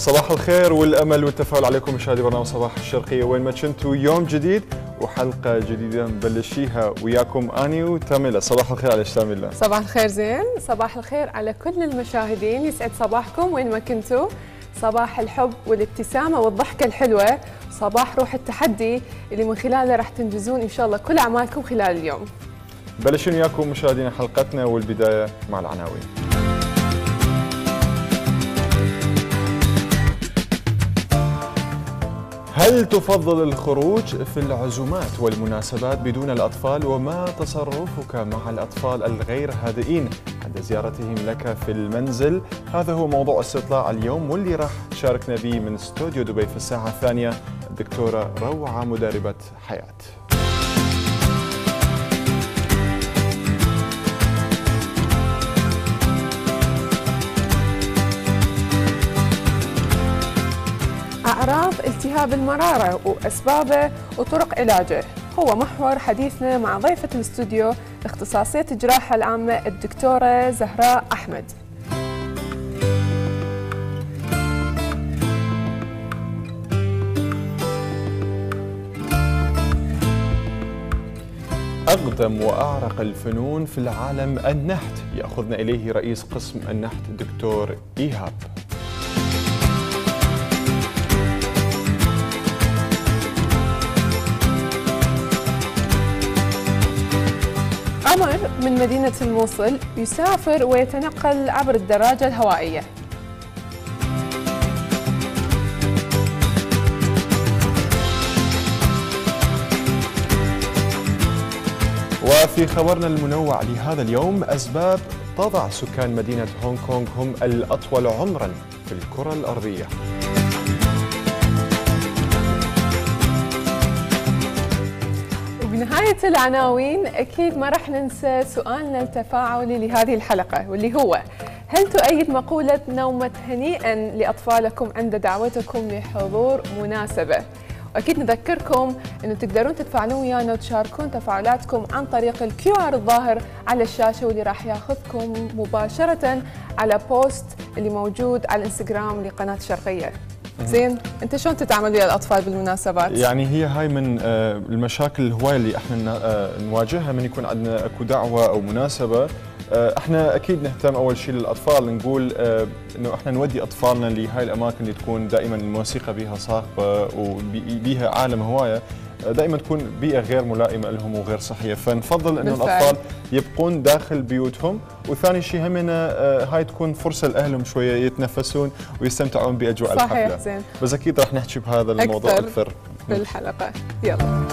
صباح الخير والامل والتفاؤل عليكم مشاهدي برنامج صباح الشرقيه وين ما كنتوا. يوم جديد وحلقه جديده نبلشيها وياكم اني وتاميلا. صباح الخير عليك تاميلا. صباح الخير زين، صباح الخير على كل المشاهدين، يسعد صباحكم وين ما كنتوا. صباح الحب والابتسامه والضحكه الحلوه، صباح روح التحدي اللي من خلاله راح تنجزون ان شاء الله كل اعمالكم خلال اليوم. بلشين وياكم مشاهدينا حلقتنا والبدايه مع العناوين. هل تفضل الخروج في العزومات والمناسبات بدون الأطفال؟ وما تصرفك مع الأطفال الغير هادئين عند زيارتهم لك في المنزل؟ هذا هو موضوع استطلاع اليوم واللي راح تشاركنا به من استوديو دبي في الساعة الثانية الدكتورة روعة مدربة حياة. أعراض التهاب المرارة وأسبابه وطرق علاجه هو محور حديثنا مع ضيفة الاستوديو اختصاصية الجراحة العامة الدكتورة زهراء أحمد. أقدم وأعرق الفنون في العالم النحت، يأخذنا إليه رئيس قسم النحت الدكتور إيهاب. عمر من مدينة الموصل يسافر ويتنقل عبر الدراجة الهوائية. وفي خبرنا المنوع لهذا اليوم، أسباب تضع سكان مدينة هونغ كونغ هم الأطول عمراً في الكرة الأرضية. بنهاية العناوين أكيد ما راح ننسى سؤالنا التفاعلي لهذه الحلقة واللي هو: هل تؤيد مقولة نومة هنيئا لأطفالكم عند دعوتكم لحضور مناسبة؟ وأكيد نذكركم أنه تقدرون تتفاعلون ويانا وتشاركون تفاعلاتكم عن طريق الQR الظاهر على الشاشة واللي راح ياخذكم مباشرة على بوست اللي موجود على الانستغرام لقناة الشرقية. زين، انت شلون تتعامل ويا الاطفال بالمناسبات؟ يعني هي هاي من المشاكل الهوايه اللي احنا نواجهها من يكون عندنا اكو دعوه او مناسبه. احنا اكيد نهتم اول شيء للاطفال، نقول انه احنا نودي اطفالنا لهاي الاماكن اللي تكون دائما الموسيقى بها صاخبه وبيها عالم هوايه، دائما تكون بيئه غير ملائمه لهم وغير صحيه، فنفضل انه الاطفال يبقون داخل بيوتهم. وثاني شيء همنا هاي تكون فرصه لاهلهم شويه يتنفسون ويستمتعون باجواء الحفله. صحيح، زين. بس اكيد راح نحكي بهذا الموضوع اكثر في الحلقه. يلا.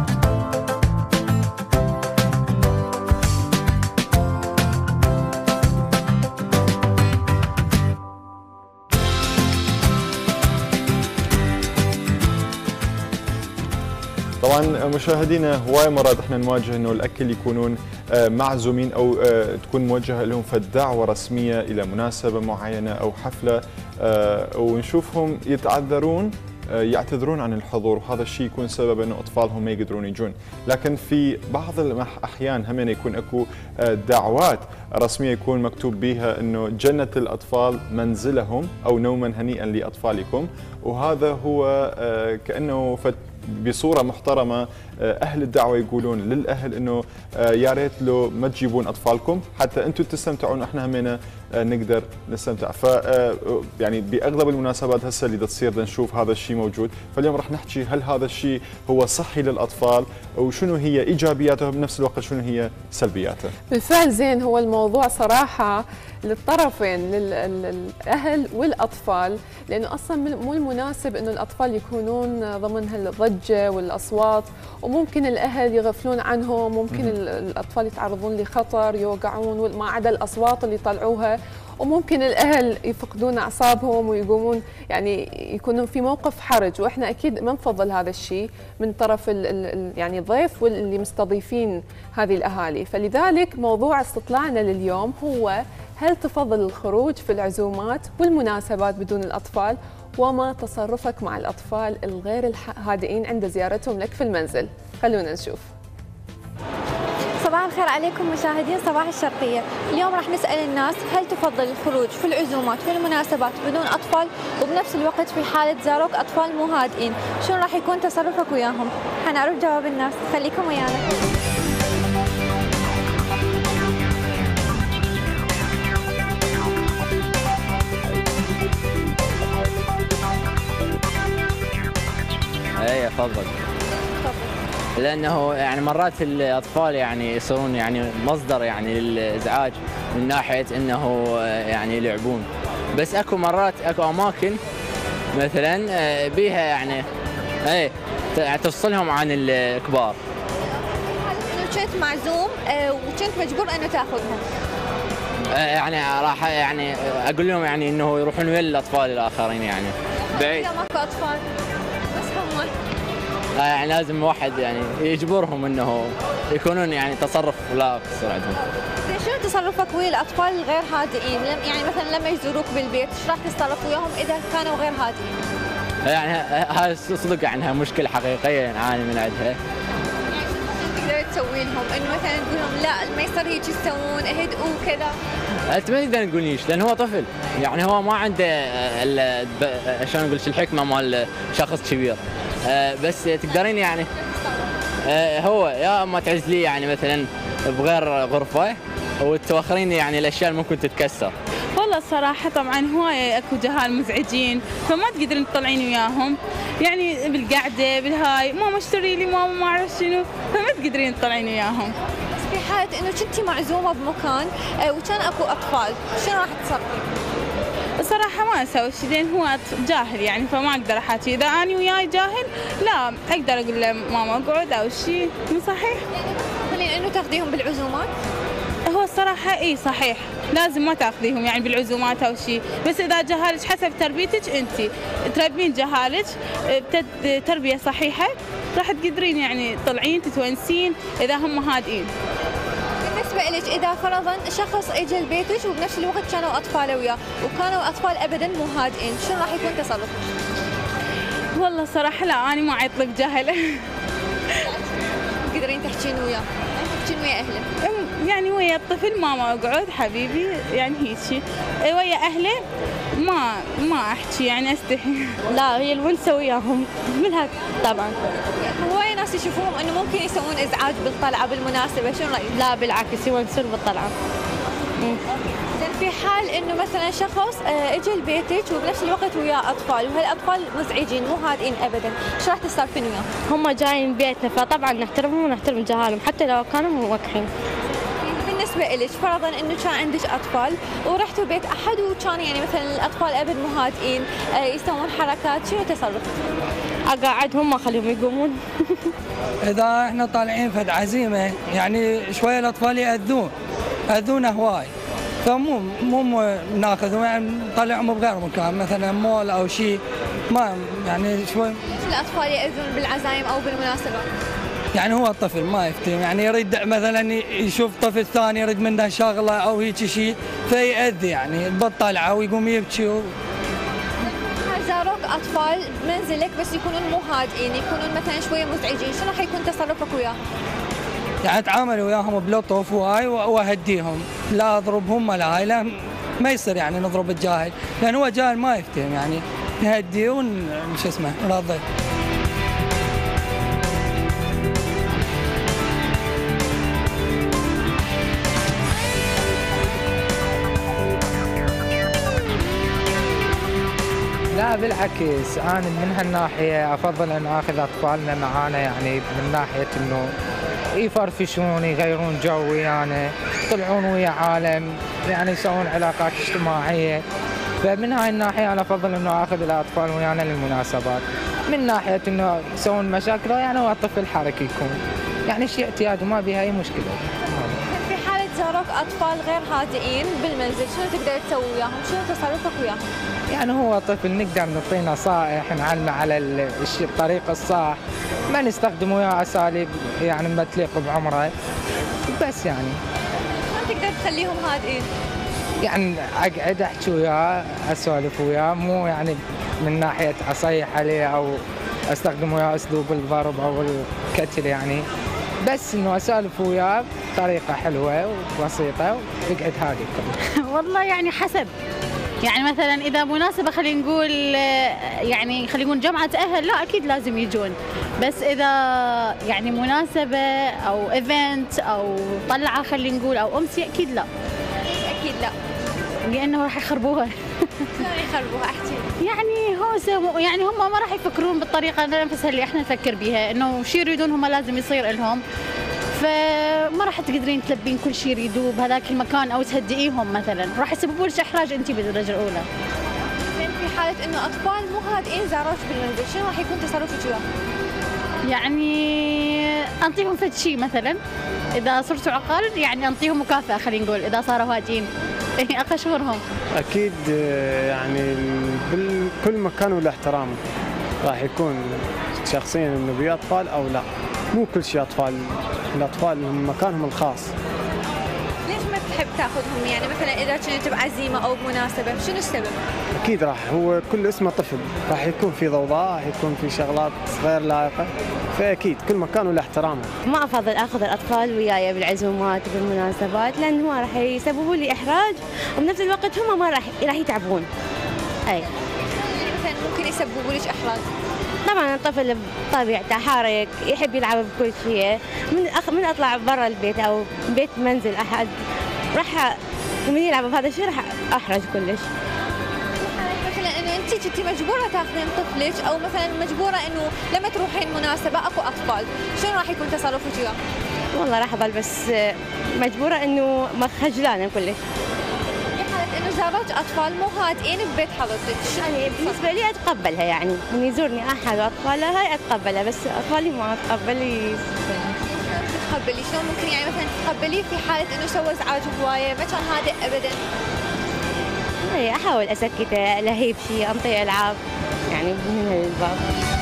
طبعا مشاهدينا، هواي مرات احنا نواجه انه الاكل يكونون معزومين او تكون موجهه لهم فالدعوه رسميه الى مناسبه معينه او حفله، ونشوفهم يعتذرون عن الحضور، وهذا الشيء يكون سبب انه اطفالهم ما يقدرون يجون. لكن في بعض الاحيان هم يكون اكو دعوات رسميه يكون مكتوب بها انه جنه الاطفال منزلهم او نوما هنيئا لاطفالكم، وهذا هو كانه بصوره محترمه اهل الدعوه يقولون للاهل انه يا ريت لو ما تجيبون اطفالكم حتى انتم تستمتعون، احنا همنا نقدر نستمتع. ف يعني باغلب المناسبات هسه اللي تصير نشوف هذا الشيء موجود، فاليوم راح نحكي هل هذا الشيء هو صحي للاطفال وشنو هي ايجابياته وبنفس الوقت شنو هي سلبياته. بالفعل زين، هو الموضوع صراحه للطرفين، للاهل والاطفال، لانه اصلا مو المناسب انه الاطفال يكونون ضمن هالضجه والاصوات، وممكن الاهل يغفلون عنهم، ممكن الاطفال يتعرضون لخطر يوقعون ما عدا الاصوات اللي يطلعوها، وممكن الاهل يفقدون اعصابهم ويقومون يعني يكونوا في موقف حرج، واحنا اكيد ما نفضل هذا الشيء من طرف يعني الضيف واللي مستضيفين هذه الاهالي. فلذلك موضوع استطلاعنا لليوم هو: هل تفضل الخروج في العزومات والمناسبات بدون الاطفال؟ وما تصرفك مع الاطفال الغير هادئين عند زيارتهم لك في المنزل؟ خلونا نشوف. صباح الخير عليكم مشاهدين صباح الشرقية. اليوم راح نسأل الناس هل تفضل الخروج في العزومات والمناسبات بدون أطفال، وبنفس الوقت في حالة زاروك أطفال مو هادئين شنو راح يكون تصرفك وياهم؟ حنعرف جواب الناس، خليكم ويانا. اي افضل. لانه يعني مرات الاطفال يعني يصيرون يعني مصدر يعني للازعاج من ناحيه انه يعني يلعبون، بس اكو مرات اكو اماكن مثلا بيها يعني اي تفصلهم عن الكبار. انه كنت معزوم وكنت مجبور انه تاخذهم، يعني راح يعني اقول لهم يعني انه يروحون ويا الاطفال الاخرين يعني بعيد. اذا ماكو اطفال بس هم يعني لازم واحد يعني يجبرهم انه يكونون يعني تصرف لا يصير عندهم. شنو تصرفك ويا الاطفال الغير هادئين؟ يعني مثلا لما يزوروك بالبيت ايش راح تتصرف وياهم اذا كانوا غير هادئين؟ يعني هاي صدق عنها مشكله حقيقيه نعاني من عندها. تقدر تسوي لهم انه مثلا تقول لهم لا ما يصير هيك تسوون اهدئوا وكذا؟ انت ما تقدر تقوليش لان هو طفل، يعني هو ما عنده شلون اقول الحكمه مال شخص كبير. بس تقدرين يعني هو يا اما تعزليه يعني مثلا بغير غرفه وتوخرين يعني الاشياء اللي ممكن تتكسر. والله الصراحة طبعا هواية اكو جهال مزعجين فما تقدرين تطلعين وياهم، يعني بالقعدة بالهاي ماما اشتري لي ماما ما اعرف شنو، فما تقدرين تطلعين وياهم. بس في حالة انه كنتي معزومة بمكان وكان اكو اطفال شنو راح تصرفي؟ الصراحة ما اسوي شيء لان هو جاهل يعني فما اقدر احكي، اذا اني وياي جاهل لا اقدر اقول له ماما اقعد او شيء. مو صحيح؟ تقولين انه تاخذيهم بالعزومات؟ هو الصراحة اي صحيح لازم ما تاخذيهم يعني بالعزومات او شيء، بس اذا جهالك حسب تربيتك انت تربين جهالك تربية صحيحة راح تقدرين يعني تطلعين تتونسين اذا هم هادئين. بالنسبة لك إذا فرضاً شخص إجا لبيتك وبنفس الوقت كانوا أطفال وياه وكانوا أطفال أبداً مو هادئين، شنو راح يكون تصرفك؟ والله صراحة لا أنا ما عيطلك جهل. تقدرين تحكين وياه، تحكين ويا أهله؟ يعني ويا الطفل ماما اقعد حبيبي يعني هيك، ويا أهله ما أحكي يعني أستحي. لا هي الونسة وياهم منها طبعاً. هواي ناس يشوفوهم انه ممكن يسوون ازعاج بالطلعه بالمناسبه، شنو رايك؟ لا بالعكس يونسون بالطلعة. زين في حال انه مثلا شخص اجى لبيتك وبنفس الوقت وياه اطفال وهالاطفال مزعجين مو هادئين ابدا، شو راح تتصرفين وياهم؟ هم جايين بيتنا فطبعا نحترمهم ونحترم جهالهم حتى لو كانوا موقحين. بالنسبه لك فرضا انه كان عندك اطفال ورحتوا بيت احد وكان يعني مثلا الاطفال ابد مو هادئين يسوون حركات، شنو تصرفك؟ اقعدهم ما اخليهم يقومون. اذا احنا طالعين فد عزيمه يعني شويه الاطفال ياذونا هواي، فمو ناخذهم يعني نطلعهم بغير مكان مثلا مول او شيء، ما يعني شوي. الاطفال ياذون بالعزايم او بالمناسبات؟ يعني هو الطفل ما يفتهم، يعني يريد مثلا يشوف طفل ثاني يريد منه شغله او هيك شيء فيأذي يعني بالطلعه ويقوم يبكي. زاروك اطفال منزلك بس يكونون مو هادئين، يكونون مثلا شويه مزعجين، شنو راح يكون تصرفك وياهم؟ يعني اتعامل وياهم بلطف وهاي واهديهم، لا اضربهم ولا هاي، لا ما يصير يعني نضرب الجاهل، لان هو جاهل ما يفتهم يعني نهديه شو اسمه نرضيه. لا بالعكس انا من هالناحيه افضل ان اخذ اطفالنا معانا، يعني من ناحيه انه يفرفشون يغيرون جو ويانا، يطلعون ويا عالم، يعني يسوون علاقات اجتماعيه، فمن هاي الناحيه انا افضل انه اخذ الاطفال ويانا للمناسبات. من ناحيه انه يسوون مشاكل يعني هو طفل حركي يكون، يعني شيء اعتياد وما بها اي مشكله. في حاله زاروك اطفال غير هادئين بالمنزل شنو تقدر تسوي وياهم؟ شنو تصرفك وياهم؟ يعني هو طفل نقدر نعطيه نصائح نعلمه على الطريق الصح، ما نستخدم وياه اساليب يعني ما تليق بعمره، بس يعني ما تقدر تخليهم هادئين. يعني اقعد احكي وياه اسولف وياه، مو يعني من ناحيه اصيح عليه او استخدم وياه اسلوب الضرب او الكتل يعني، بس انه اسولف وياه بطريقه حلوه وبسيطه ويقعد هادي كله. والله يعني حسب، يعني مثلا اذا مناسبه خلينا نقول يعني خلينا نقول جمعه اهل، لا اكيد لازم يجون. بس اذا يعني مناسبه او ايفنت او طلعه خلينا نقول او امسيه، اكيد لا. اكيد لا، لانه راح يخربوها. شلون يخربوها؟ احكي. يعني هو يعني هم ما راح يفكرون بالطريقه نفسها اللي احنا نفكر بيها، انه شيء يريدون هم لازم يصير لهم، فما راح تقدرين تلبين كل شيء يريدوه بهذاك المكان او تهدئيهم مثلا، راح يسببوا لك احراج انت بالدرجه الاولى. زين، في حاله انه اطفال مو هادئين زاروك بالمنزل، شنو راح يكون تصرفك وياهم؟ يعني انطيهم فد شيء مثلا، اذا صرتوا عقال يعني انطيهم مكافاه خلينا نقول اذا صاروا هادئين. اقشورهم. اكيد يعني بكل مكان وله احترامه، راح يكون شخصيا انه بيه اطفال او لا، مو كل شيء اطفال، الاطفال هم مكانهم الخاص. ليش ما تحب تاخذهم؟ يعني مثلا اذا كنت بعزيمه او بمناسبه، شنو السبب؟ اكيد هو كل اسمه طفل، راح يكون في ضوضاء، راح يكون في شغلات غير لائقه، فاكيد كل مكان وله احترامه. ما افضل اخذ الاطفال وياي بالعزومات وبالمناسبات، لان هم راح يسببوا لي احراج، وبنفس الوقت هم ما راح يتعبون. اي مثلا ممكن يسببوا لك احراج؟ طبعا الطفل بطبيعته حارق، يحب يلعب بكل شيء. من اطلع برا البيت او بيت منزل احد، راح من يلعب بهذا الشيء راح احرج كلش. مثلا انه انت كنتي مجبوره تاخذين طفلك، او مثلا مجبوره انه لما تروحين مناسبه اكو اطفال، شنو راح يكون تصرفك وياهم؟ والله راح اظل بس مجبوره انه خجلانه كلش. انه زاروك اطفال مو هادئين ببيت حضرتك، يعني بالنسبه لي اتقبلها، يعني من يزورني احد واطفالها هاي اتقبلها، بس اطفالي ما اتقبلي. تتقبلي شلون؟ ممكن يعني مثلا تتقبليه في حاله انه سوى ازعاج هوايه، ما كان هادئ ابدا؟ اي احاول اسكته، الهيب شيء، انطيه العاب، يعني من هالباب.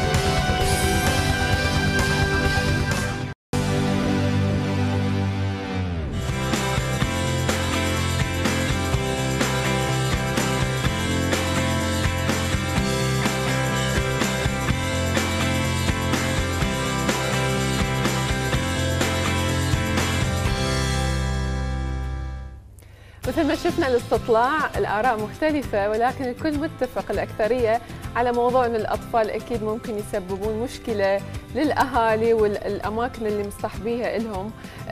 مثل ما شفنا الاستطلاع، الآراء مختلفة، ولكن الكل متفق، الأكثرية، على موضوع أن الأطفال أكيد ممكن يسببون مشكلة للأهالي والأماكن اللي مصطحبيها لهم.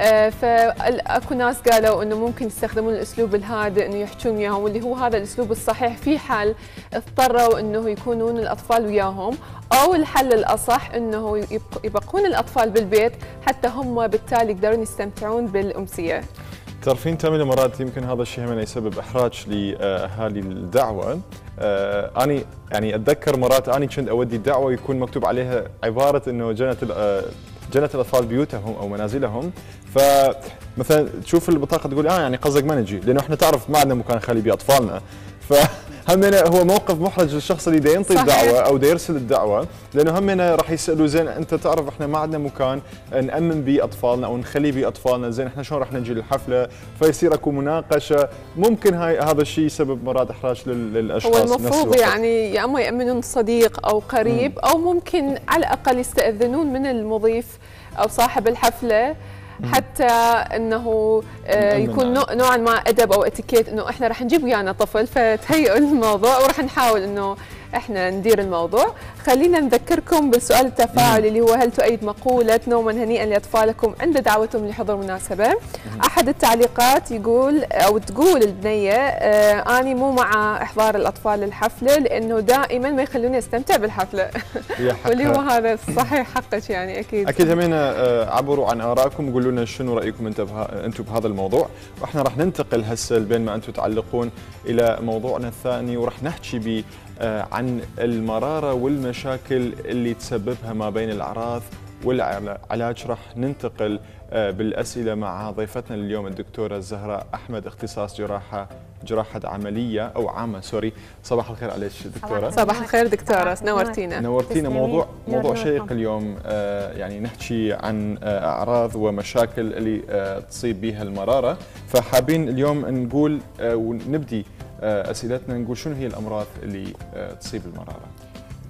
فأكو ناس قالوا أنه ممكن يستخدمون الأسلوب الهادئ، أنه يحجون وياهم، واللي هو هذا الأسلوب الصحيح في حال اضطروا أنه يكونون الأطفال وياهم، أو الحل الأصح أنه يبقون الأطفال بالبيت حتى هم بالتالي يقدرون يستمتعون بالأمسية. تعرفين تامينة مرات يمكن هذا الشيء هم يسبب احراج لاهالي الدعوه. اني يعني اتذكر مرات اني كنت اودي الدعوه يكون مكتوب عليها عباره انه جنت الاطفال بيوتهم او منازلهم، فمثلا تشوف البطاقه تقول يعني قصدك ما نجي، لانه احنا تعرف ما عندنا مكان نخلي بيه اطفالنا. همنا هو موقف محرج للشخص اللي دا ينطي الدعوه او دا يرسل الدعوه، لانه همنا راح يسالوا زين انت تعرف احنا ما عندنا مكان نامن به اطفالنا او نخلي به اطفالنا، زين احنا شلون راح نجي للحفله؟ فيصير اكو مناقشه، ممكن هذا الشيء يسبب مرات احراج للاشخاص. هو المفروض يعني يا اما يامنون صديق او قريب، او ممكن على الاقل يستاذنون من المضيف او صاحب الحفله، حتى انه يكون نوعا ما ادب او اتيكيت، انه احنا راح نجيب ويانا طفل، فتهيئوا الموضوع وراح نحاول انه احنا ندير الموضوع. خلينا نذكركم بالسؤال التفاعلي اللي هو: هل تؤيد مقولة نوما هنيئا لاطفالكم عند دعوتهم لحضور مناسبة؟ احد التعليقات يقول او تقول البنية اني مو مع احضار الاطفال للحفلة، لانه دائما ما يخلوني استمتع بالحفلة. واللي هو هذا صحيح حقك، يعني اكيد همينا عبروا عن ارائكم وقولوا لنا شنو رايكم انتم بهذا الموضوع، واحنا راح ننتقل هسه بين ما انتم تعلقون الى موضوعنا الثاني، وراح نحكي عن المرارة والمشاكل اللي تسببها ما بين الأعراض والعلاج. راح ننتقل بالأسئلة مع ضيفتنا اليوم الدكتورة زهراء أحمد، اختصاص جراحة عملية أو عامة سوري. صباح الخير عليك دكتورة. صباح الخير دكتورة، نورتينا. موضوع شيق اليوم، يعني نحكي عن أعراض ومشاكل اللي تصيب بها المرارة، فحابين اليوم نقول ونبدي أسئلتنا، نقول شنو هي الأمراض اللي تصيب المرارة؟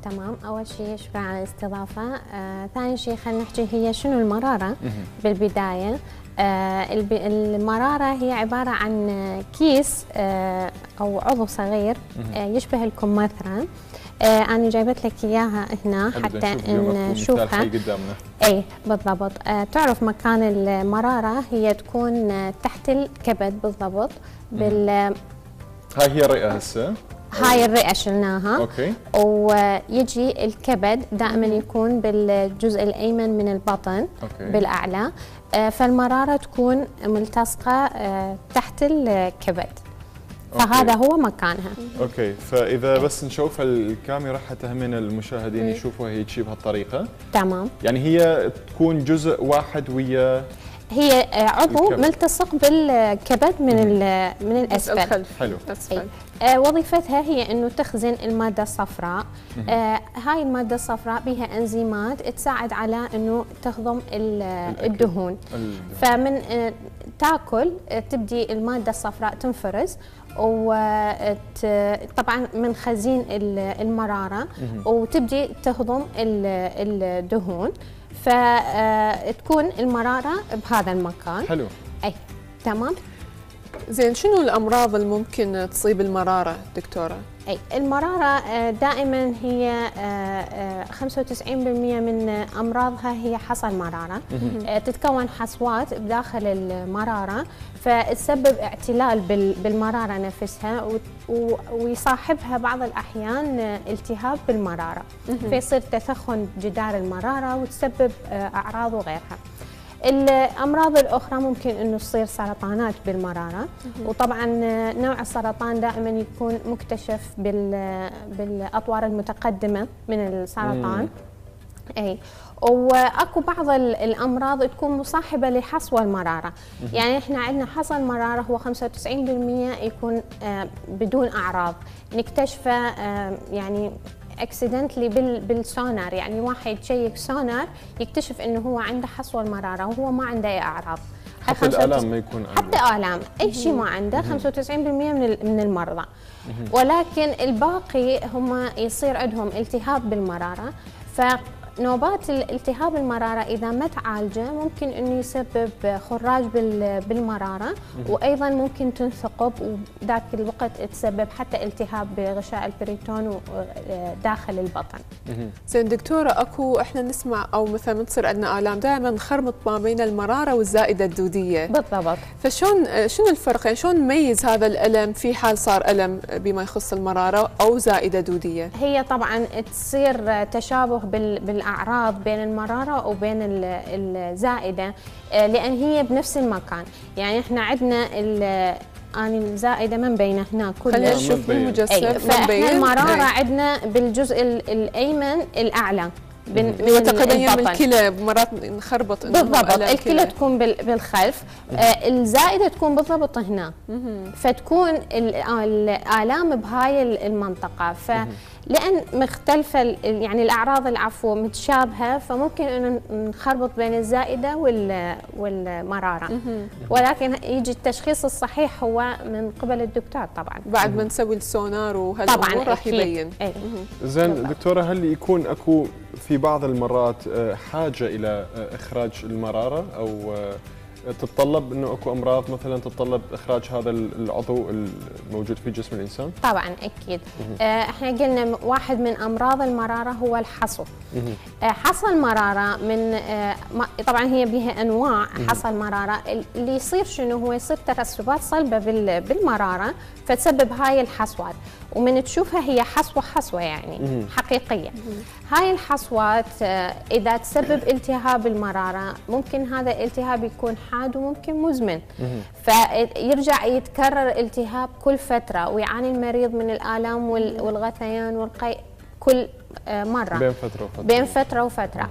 تمام. أول شيء شكرا على الاستضافة. ثاني شيء خلينا نحكي هي شنو المرارة بالبداية. المرارة هي عبارة عن كيس أو عضو صغير يشبه الكمثرى. أنا جايبت لك إياها هنا حتى نشوفها. أي بالضبط. تعرف مكان المرارة هي تكون تحت الكبد بالضبط. هاي هي الرئة هسه. هاي الرئة شلناها. اوكي. ويجي الكبد دائما يكون بالجزء الأيمن من البطن. أوكي. بالأعلى. فالمرارة تكون ملتصقة تحت الكبد. فهذا هو مكانها. اوكي. فاذا بس نشوف الكاميرا حتى همين المشاهدين يشوفوها هيك بهالطريقه. تمام. يعني هي تكون جزء واحد ويا هي عضو ملتصق بالكبد من الاسفل. حلو. وظيفتها هي انه تخزن الماده الصفراء. هاي الماده الصفراء بها انزيمات تساعد على انه تهضم الدهون. فمن تاكل تبدي الماده الصفراء تنفرز، وطبعا من خزين المراره وتبدي تهضم الدهون، فتكون المراره بهذا المكان. حلو. اي تمام. زين، شنو الامراض اللي ممكن تصيب المراره دكتوره؟ اي المراره دائما هي 95% من امراضها هي حصى المراره. تتكون حصوات بداخل المراره فتسبب اعتلال بالمراره نفسها، ويصاحبها بعض الاحيان التهاب بالمراره، فيصير تثخن جدار المراره وتسبب اعراض وغيرها. الامراض الاخرى ممكن انه تصير سرطانات بالمراره، وطبعا نوع السرطان دائما يكون مكتشف بالاطوار المتقدمه من السرطان. اي واكو بعض الامراض تكون مصاحبه لحصوى المراره. يعني احنا عندنا حصى المراره هو 95% يكون بدون اعراض، نكتشفه يعني اكسيدنتلي بالسونار. يعني واحد يشيك سونار يكتشف انه هو عنده حصوى المراره وهو ما عنده اي اعراض. حتى الالام ما يكون عنده، حتى الام اي شيء ما عنده. 95% من المرضى. ولكن الباقي هم يصير عندهم التهاب بالمراره. نوبات الالتهاب المرارة إذا ما تعالجه ممكن أنه يسبب خراج بالمرارة، وأيضا ممكن تنثقب، وذاك الوقت تسبب حتى التهاب بغشاء البريتون داخل البطن. زين دكتورة، أكو إحنا نسمع أو مثلا تصير عندنا آلام دائما نخربط ما بين المرارة والزائدة الدودية. بالضبط. فشون شنو الفرق؟ يعني شلون نميز هذا الألم في حال صار ألم بما يخص المرارة أو زائدة دودية؟ هي طبعا تصير تشابه بالأعراض بين المرارة وبين الزائدة، لأن هي بنفس المكان. يعني احنا عندنا الزائدة ما مبينه هنا كله. خلينا نشوف بالمجسم. فاحنا المرارة عندنا بالجزء الأيمن الأعلى وتقريبا يم الكلى، مرات نخربط بالضبط. الكلى تكون بالخلف. الزائده تكون بالضبط هنا. فتكون الالام بهاي المنطقه. لان مختلفه يعني الاعراض العفو متشابهه، فممكن انه نخربط بين الزائده والمراره. ولكن يجي التشخيص الصحيح هو من قبل الدكتور طبعا بعد ما نسوي السونار وهالامور راح يبين. زين دكتوره، هل يكون اكو في بعض المرات حاجه الى اخراج المراره، او تتطلب انه اكو امراض مثلا تتطلب اخراج هذا العضو الموجود في جسم الانسان؟ طبعا اكيد. احنا قلنا واحد من امراض المراره هو الحصو. حصى المراره من طبعا هي بها انواع. حصى المراره اللي يصير شنو هو؟ يصير ترسبات صلبه بالمراره فتسبب هاي الحصوات، ومن تشوفها هي حصوه يعني حقيقيه. هاي الحصوات اذا تسبب التهاب المراره ممكن هذا الالتهاب يكون حاد وممكن مزمن. فيرجع يتكرر التهاب كل فتره، ويعاني المريض من الالام والغثيان والقيء كل مره بين فتره وفتره.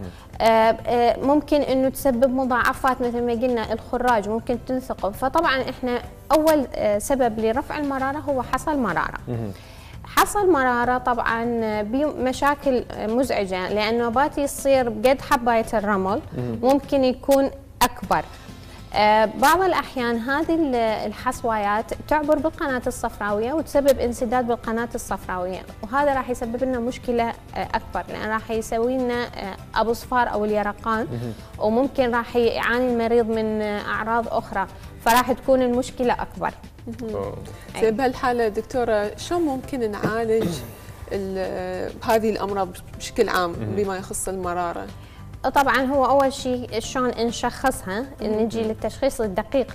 ممكن انه تسبب مضاعفات مثل ما قلنا الخراج، ممكن تنثقب. فطبعا احنا اول سبب لرفع المراره هو حصى المراره. حصى المراره طبعا بمشاكل مزعجه، لان نوبات يصير بقد حبايه الرمل، ممكن يكون اكبر. بعض الأحيان هذه الحصويات تعبر بالقناة الصفراوية وتسبب انسداد بالقناة الصفراوية، وهذا راح يسبب لنا مشكلة أكبر، لأن راح يسوي لنا أبو صفار أو اليرقان، وممكن راح يعاني المريض من أعراض أخرى، فراح تكون المشكلة أكبر. بهالحالة دكتورة شلون ممكن نعالج هذه الأمراض بشكل عام بما يخص المرارة؟ طبعا هو اول شيء شلون نشخصها، نجي للتشخيص الدقيق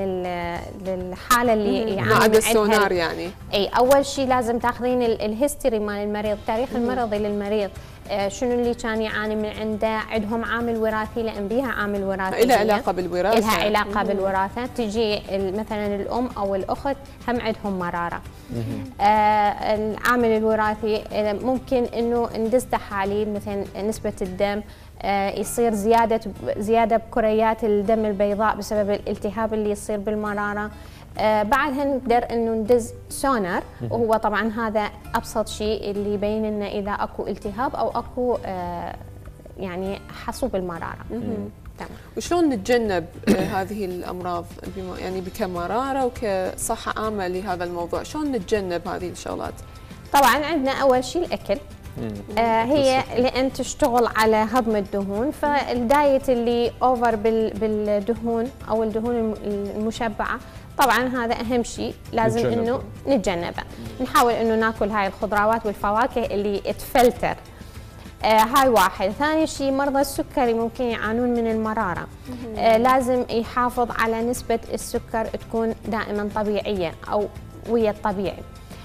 للحاله اللي يعاني مع السونار يعني. اي اول شيء لازم تاخذين الهيستوري مال المريض، التاريخ المرضي للمريض، شنو اللي كان يعاني من عنده، عندهم عامل وراثي لان بيها عامل وراثي، لها علاقه بالوراثه، لها علاقه بالوراثه، تجي مثلا الام او الاخت هم عندهم مراره. العامل الوراثي ممكن انه ندز تحاليل مثلا نسبه الدم، يصير زياده بكريات الدم البيضاء بسبب الالتهاب اللي يصير بالمراره. بعدها نقدر انه ندز سونار، وهو طبعا هذا ابسط شيء اللي يبين لنا اذا اكو التهاب او اكو يعني حصو بالمراره. تمام. وشلون نتجنب هذه الامراض يعني كمراره وكصحه عامه لهذا الموضوع، شلون نتجنب هذه الشغلات؟ طبعا عندنا اول شيء الاكل. هي لان تشتغل على هضم الدهون، فالدايت اللي اوفر بالدهون او الدهون المشبعه طبعا هذا اهم شيء لازم انه نتجنبه. نحاول انه ناكل هاي الخضروات والفواكه اللي تفلتر. هاي واحد. ثاني شيء مرضى السكري ممكن يعانون من المراره. لازم يحافظ على نسبه السكر تكون دائما طبيعيه او ويا الطبيعي.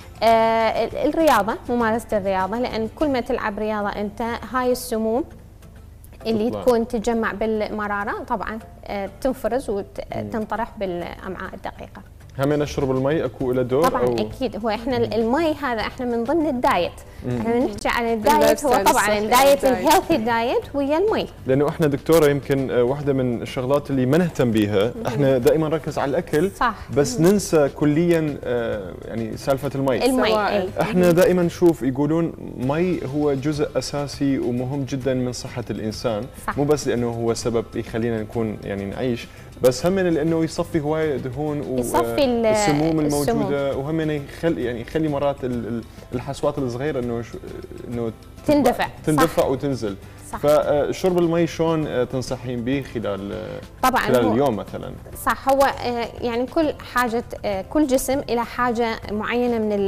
الرياضه، ممارسه الرياضه، لان كل ما تلعب رياضه انت هاي السموم اللي تكون تتجمع بالمراره طبعا تنفرز وتنطرح بالامعاء الدقيقه. هم نشرب المي اكو له دور؟ طبعا اكيد. هو احنا المي هذا احنا من ضمن الدايت، احنا نحكي عن الدايت، هو طبعا الدايت الهيلثي دايت ويا المي. لانه احنا دكتوره يمكن واحده من الشغلات اللي ما نهتم بيها، احنا دائما نركز على الاكل صح، بس ننسى كليا يعني سالفه المي. احنا دائما نشوف يقولون مي هو جزء اساسي ومهم جدا من صحه الانسان، صح. مو بس لانه هو سبب يخلينا نكون يعني نعيش، بس هم لانه يصفي هوايه دهون والسموم الموجوده، وهم يخلي مرات الحصوات الصغيره انه تندفع وتنزل. صح. فشرب المي شلون تنصحين به خلال اليوم مثلا؟ صح. هو يعني كل حاجه كل جسم الى حاجه معينه من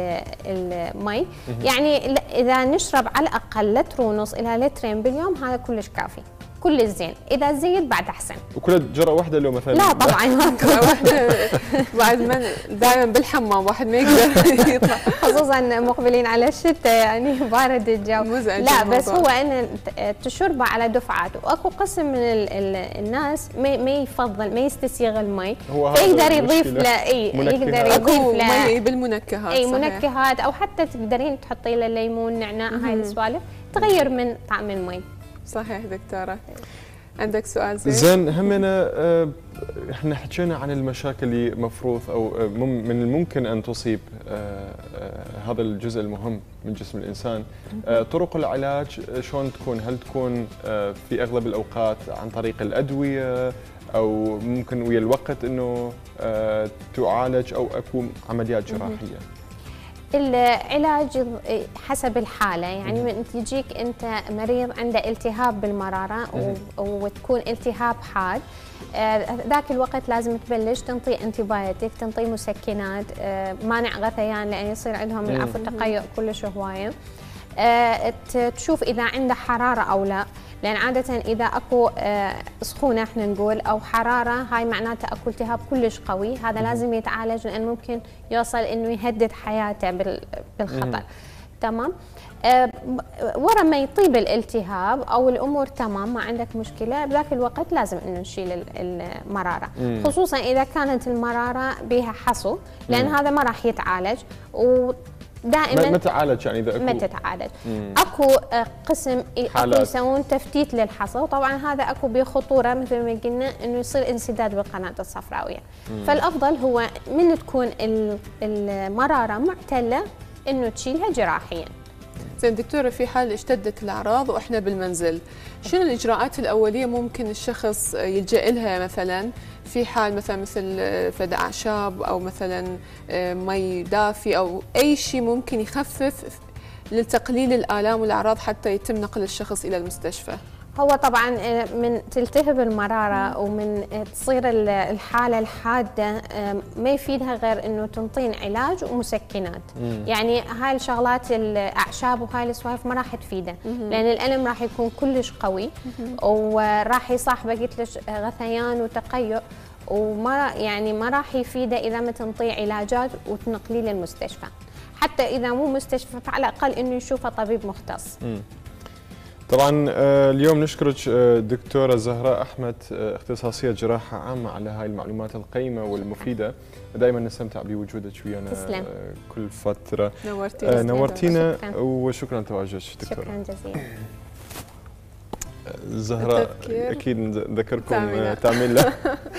المي، يعني اذا نشرب على الاقل لتر ونص الى لترين باليوم هذا كلش كافي، كل الزين. اذا زيد بعد احسن. وكل جرعه واحده لو مثلا؟ لا طبعا ما جرعه واحده بعد ما دائما بالحمام واحد ما يقدر يطلع، خصوصا مقبلين على الشتاء يعني بارد الجو. لا بس هو ان تشربه على دفعات، واكو قسم من الناس ما يفضل ما يستسيغ المي، فيقدر يضيف له يقدر يضيف له مي بالمنكهات، منكهات، او حتى تقدرين تحطي له ليمون، نعناع، هاي السوالف تغير من طعم المي. صحيح دكتورة. عندك سؤال زين؟ همنا احنا حكينا عن المشاكل اللي مفروض او من الممكن ان تصيب هذا الجزء المهم من جسم الانسان. طرق العلاج شلون تكون؟ هل تكون في اغلب الاوقات عن طريق الادويه، او ممكن ويا الوقت انه تعالج، او اكو عمليات جراحيه؟ العلاج حسب الحالة، يعني من تجيك أنت مريض عنده التهاب بالمرارة وتكون التهاب حاد، ذاك الوقت لازم تبلش تنطي انتيبايوتيك، تنطي مسكنات، مانع غثيان لأن يصير عندهم العفو تقيؤ كلش هواية. تشوف إذا عنده حرارة أو لا، لأن عادة إذا أكو سخونة احنا نقول أو حرارة، هاي معناته أكو التهاب كلش قوي، هذا لازم يتعالج لأن ممكن يوصل إنه يهدد حياته بالخطر. تمام. ورا ما يطيب الالتهاب أو الأمور تمام ما عندك مشكلة، بذاك الوقت لازم إنه نشيل المرارة، خصوصا إذا كانت المرارة بها حصو، لأن هذا ما راح يتعالج. دائما ما تعالج، يعني اذا ما تتعالج. اكو قسم يسوون تفتيت للحصى، وطبعا هذا اكو بخطوره مثل ما قلنا انه يصير انسداد بالقناه الصفراويه. فالافضل هو من تكون المراره معتله انه تشيلها جراحيا. زين دكتورة، في حال اشتدت الأعراض وإحنا بالمنزل، شنو الإجراءات الأولية ممكن الشخص يلجأ لها مثلا في حال مثل فد أعشاب أو مثلا مي دافي أو أي شيء ممكن يخفف لتقليل الآلام والأعراض حتى يتم نقل الشخص إلى المستشفى؟ هو طبعا من تلتهب المرارة ومن تصير الحالة الحادة ما يفيدها غير انه تنطين علاج ومسكنات. يعني هاي الشغلات الاعشاب وهاي السوالف ما راح تفيده، لان الالم راح يكون كلش قوي وراح يصاحبه قلت لك غثيان وتقيؤ، وما يعني ما راح يفيده اذا ما تنطيه علاجات وتنقليه للمستشفى. حتى اذا مو مستشفى فعلى الاقل انه يشوفه طبيب مختص. طبعا اليوم نشكرك دكتورة زهراء أحمد، اختصاصية جراحة عامة، على هاي المعلومات القيمة والمفيدة. دائما نستمتع بوجودك ويانا كل فترة. نورتينا وشكرا لتواجدك دكتورة. شكرا جزيلا. زهراء اكيد نذكركم تاميلا.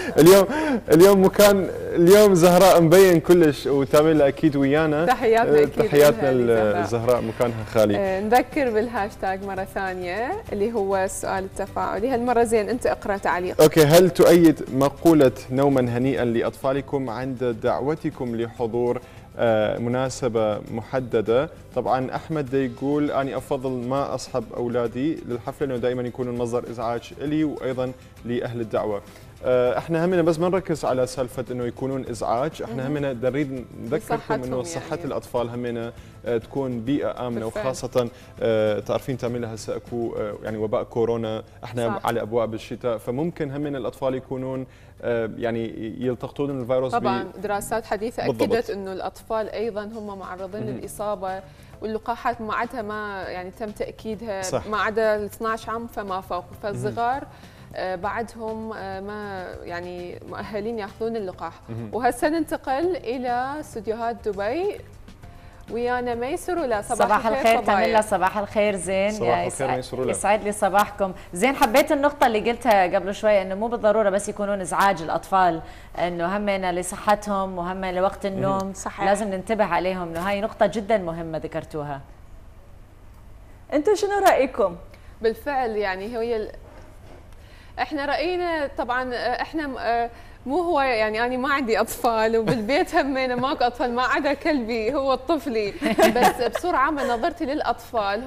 اليوم زهراء مبين كلش، وتاميلا اكيد ويانا. تحياتنا اكيد، تحياتنا لزهراء، مكانها خالي. نذكر بالهاشتاج مره ثانيه اللي هو السؤال التفاعلي. هالمره زين انت اقرا تعليق. اوكي، هل تؤيد مقولة نوما هنيئا لأطفالكم عند دعوتكم لحضور مناسبة محددة؟ طبعا أحمد يقول أنا أفضل ما أصحب أولادي للحفلة لأنه دائما يكونون مصدر إزعاج لي وأيضا لأهل الدعوة. احنا همنا بس ما نركز على سالفة انه يكونون ازعاج، احنا همنا نريد نذكركم انه صحة يعني الاطفال همنا تكون بيئة آمنة، وخاصة تعرفين تاميلا هسه اكو يعني وباء كورونا، احنا صح. على ابواب الشتاء، فممكن همنا الاطفال يكونون يعني يلتقطون من الفيروس. طبعا دراسات حديثة اكدت انه الاطفال ايضا هم معرضين للاصابة، واللقاحات ما عادها ما يعني تم تاكيدها صح. ما عدا 12 عام فما فوق، فالصغار بعدهم ما يعني مؤهلين ياخذون اللقاح. وهسه ننتقل الى استديوهات دبي. ويانا ميسر. صباح الخير تاميلا. صباح الخير. زين، صباح الخير ميسر. يسعد لي صباحكم. زين، حبيت النقطة اللي قلتها قبل شوي انه مو بالضرورة بس يكونون ازعاج الاطفال، انه همنا لصحتهم وهم لوقت النوم صحيح. لازم ننتبه عليهم، انه هاي نقطة جدا مهمة ذكرتوها. انتم شنو رأيكم؟ بالفعل يعني هي احنا راينا طبعا احنا مو هو يعني انا ما عندي اطفال وبالبيت همينا ماكو اطفال ما عدا كلبي هو الطفلي، بس بصوره عامه نظرتي للاطفال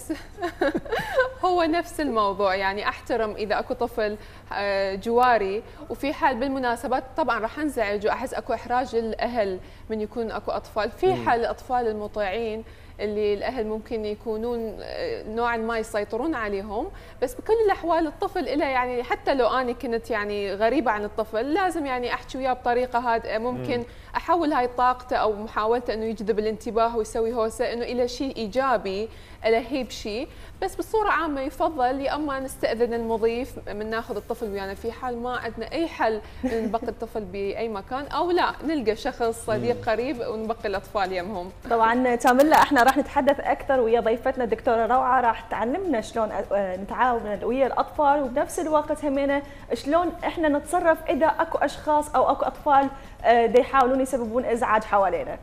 هو نفس الموضوع. يعني احترم اذا اكو طفل جواري، وفي حال بالمناسبات طبعا راح انزعج واحس اكو احراج للاهل من يكون اكو اطفال. في حال الاطفال المطيعين اللي الاهل ممكن يكونون نوعا ما يسيطرون عليهم، بس بكل الاحوال الطفل له يعني حتى لو انا كنت يعني غريبه عن الطفل لازم يعني احكي وياه بطريقه هادئه، ممكن احول هاي طاقته او محاولته انه يجذب الانتباه ويسوي هوسه انه له شيء ايجابي له هيب شيء. بس بصوره عامه يفضل يا اما نستاذن المضيف من ناخذ الطفل ويانا في حال ما عندنا اي حل نبقي الطفل باي مكان، او لا نلقى شخص صديق قريب ونبقي الاطفال يمهم. طبعا تاميلا احنا راح نتحدث اكثر ويا ضيفتنا الدكتوره روعه، راح تعلمنا شلون نتعاون ويا الاطفال، وبنفس الوقت همينا شلون احنا نتصرف اذا اكو اشخاص او اكو اطفال يحاولون يسببون ازعاج حوالينا.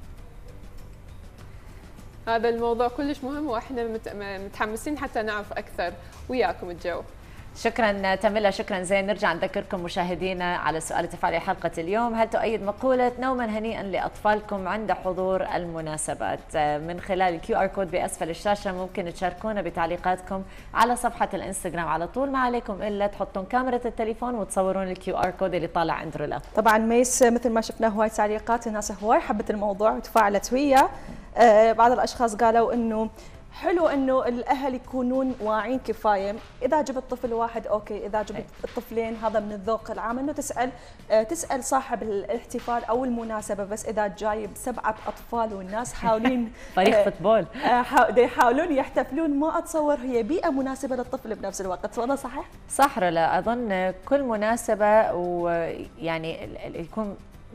هذا الموضوع كلش مهم واحنا متحمسين حتى نعرف اكثر وياكم الجو. شكرا تاميلا، شكرا. زين، نرجع نذكركم مشاهدينا على السؤال التفاعلي حلقة اليوم: هل تؤيد مقولة نوما هنيئا لأطفالكم عند حضور المناسبات؟ من خلال الQR كود بأسفل الشاشة ممكن تشاركونا بتعليقاتكم على صفحة الانستغرام على طول، ما عليكم إلا تحطون كاميرا التليفون وتصورون الQR كود اللي طالع عند رولا. طبعا ميس مثل ما شفنا هواي تعليقات، الناس هواي حبت الموضوع وتفاعلت وياه. بعض الأشخاص قالوا إنه حلو انه الاهل يكونون واعين كفايه، اذا جبت طفل واحد اوكي، اذا جبت الطفلين هذا من الذوق العام، انه تسال صاحب الاحتفال او المناسبه، بس اذا جايب 7 اطفال والناس حاولين فريق فوتبول يحاولون يحتفلون، ما اتصور هي بيئه مناسبه للطفل بنفس الوقت. ولا صحيح؟ صح رولا، اظن كل مناسبه ويعني يكون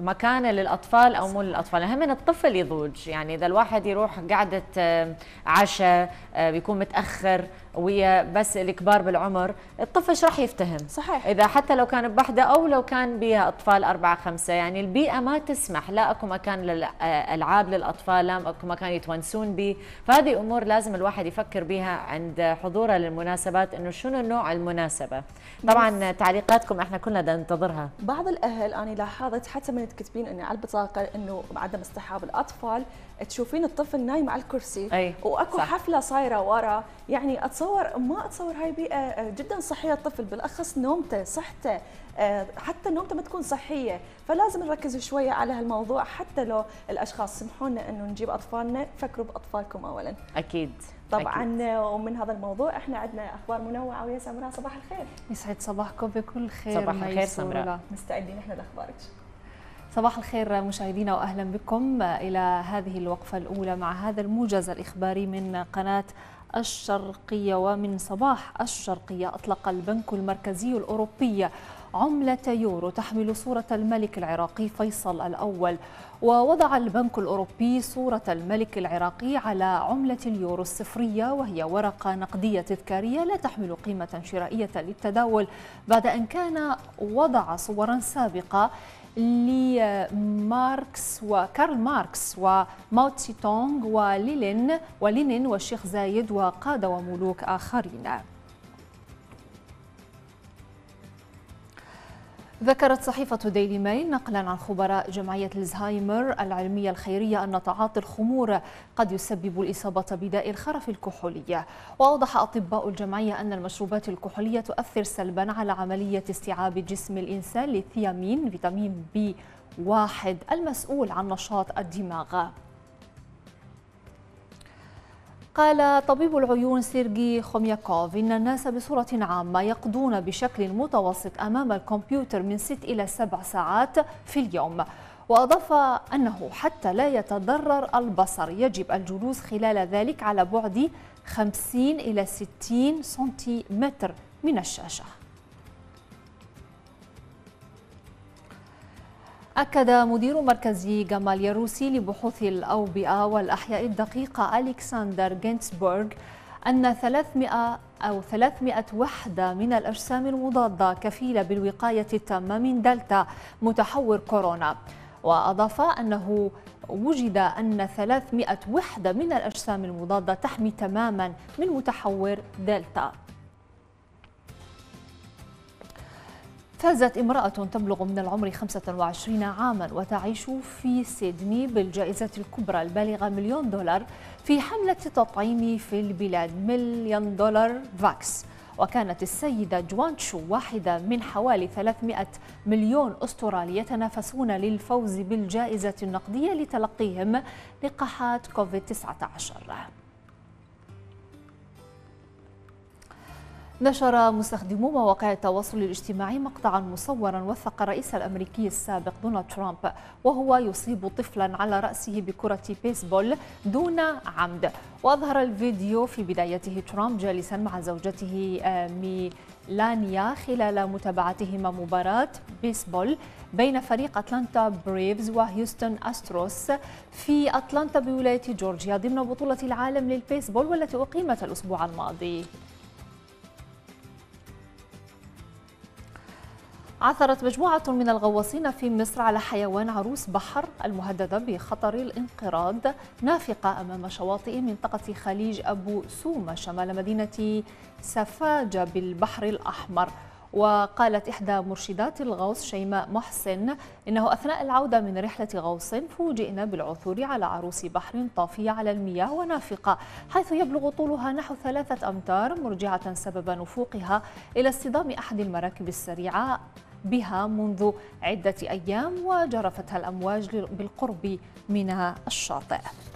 مكانه للاطفال او مو للاطفال، هم الطفل يضوج. يعني اذا الواحد يروح قعده عشاء بيكون متاخر ويا بس الكبار بالعمر، الطفل ايش راح يفتهم؟ صحيح. اذا حتى لو كان بوحده او لو كان بها اطفال 4 5، يعني البيئه ما تسمح، لا اكو مكان للالعاب للاطفال، لا اكو مكان يتونسون به، فهذه امور لازم الواحد يفكر بها عند حضوره للمناسبات، انه شنو نوع المناسبه. طبعا تعليقاتكم احنا كلنا بدنا ننتظرها. بعض الاهل انا لاحظت حتى من كاتبين انه على البطاقه انه عدم اصطحاب الاطفال، تشوفين الطفل نايم على الكرسي أي. واكو صح. حفله صايره ورا، يعني ما اتصور هاي بيئه جدا صحيه الطفل، بالاخص نومته صحته، حتى نومته ما تكون صحيه، فلازم نركز شويه على هالموضوع. حتى لو الاشخاص سمحوا لنا انه نجيب اطفالنا، فكروا باطفالكم اولا. اكيد طبعا أكيد. ومن هذا الموضوع احنا عندنا اخبار منوعه ويا سمراء. صباح الخير. يسعد صباحكم بكل خير. صباح الخير سمراء. مستعدين احنا لاخبارك. صباح الخير مشاهدينا واهلا بكم الى هذه الوقفه الاولى مع هذا الموجز الاخباري من قناه الشرقيه. ومن صباح الشرقيه اطلق البنك المركزي الاوروبي عملة يورو تحمل صورة الملك العراقي فيصل الأول. ووضع البنك الأوروبي صورة الملك العراقي على عملة اليورو الصفرية، وهي ورقة نقدية تذكارية لا تحمل قيمة شرائية للتداول، بعد أن كان وضع صورا سابقة لماركس وكارل ماركس وماو تسي تونغ ولينين والشيخ زايد وقادة وملوك آخرين. ذكرت صحيفة ديلي ميل نقلا عن خبراء جمعية الزهايمر العلمية الخيرية أن تعاطي الخمور قد يسبب الإصابة بداء الخرف الكحولي. وأوضح أطباء الجمعية أن المشروبات الكحولية تؤثر سلبا على عملية استيعاب جسم الإنسان للثيامين فيتامين B1 المسؤول عن نشاط الدماغ. قال طبيب العيون سيرجي خومياكوف إن الناس بصورة عامة يقضون بشكل متوسط أمام الكمبيوتر من 6 إلى 7 ساعات في اليوم. وأضاف أنه حتى لا يتضرر البصر يجب الجلوس خلال ذلك على بعد 50 إلى 60 سنتيمتر من الشاشة. أكد مدير مركز جاماليا الروسي لبحوث الأوبئة والأحياء الدقيقة ألكسندر جينتسبورغ أن 300 وحدة من الأجسام المضادة كفيلة بالوقاية التامة من دلتا متحور كورونا. وأضاف أنه وجد أن 300 وحدة من الأجسام المضادة تحمي تماما من متحور دلتا. فازت امرأة تبلغ من العمر 25 عاما وتعيش في سيدني بالجائزة الكبرى البالغة $1 مليون في حملة تطعيم في البلاد $1 مليون فاكس. وكانت السيدة جوان تشو واحدة من حوالي 300 مليون أسترالي يتنافسون للفوز بالجائزة النقدية لتلقيهم لقاحات كوفيد-19. نشر مستخدمو مواقع التواصل الاجتماعي مقطعا مصورا وثق الرئيس الأمريكي السابق دونالد ترامب وهو يصيب طفلا على رأسه بكرة بيسبول دون عمد. وأظهر الفيديو في بدايته ترامب جالسا مع زوجته ميلانيا خلال متابعتهما مباراة بيسبول بين فريق أتلانتا بريفز وهيوستن أستروس في أتلانتا بولاية جورجيا ضمن بطولة العالم للبيسبول والتي أقيمت الأسبوع الماضي. عثرت مجموعة من الغواصين في مصر على حيوان عروس بحر المهددة بخطر الانقراض نافقة أمام شواطئ منطقة خليج أبو سومة شمال مدينة سفاجة بالبحر الأحمر. وقالت إحدى مرشدات الغوص شيماء محسن إنه أثناء العودة من رحلة غوص فوجئنا بالعثور على عروس بحر طافية على المياه ونافقة حيث يبلغ طولها نحو 3 أمتار مرجعة سبب نفوقها إلى اصطدام أحد المراكب السريعة بها منذ عدة أيام وجرفتها الأمواج بالقرب من الشاطئ.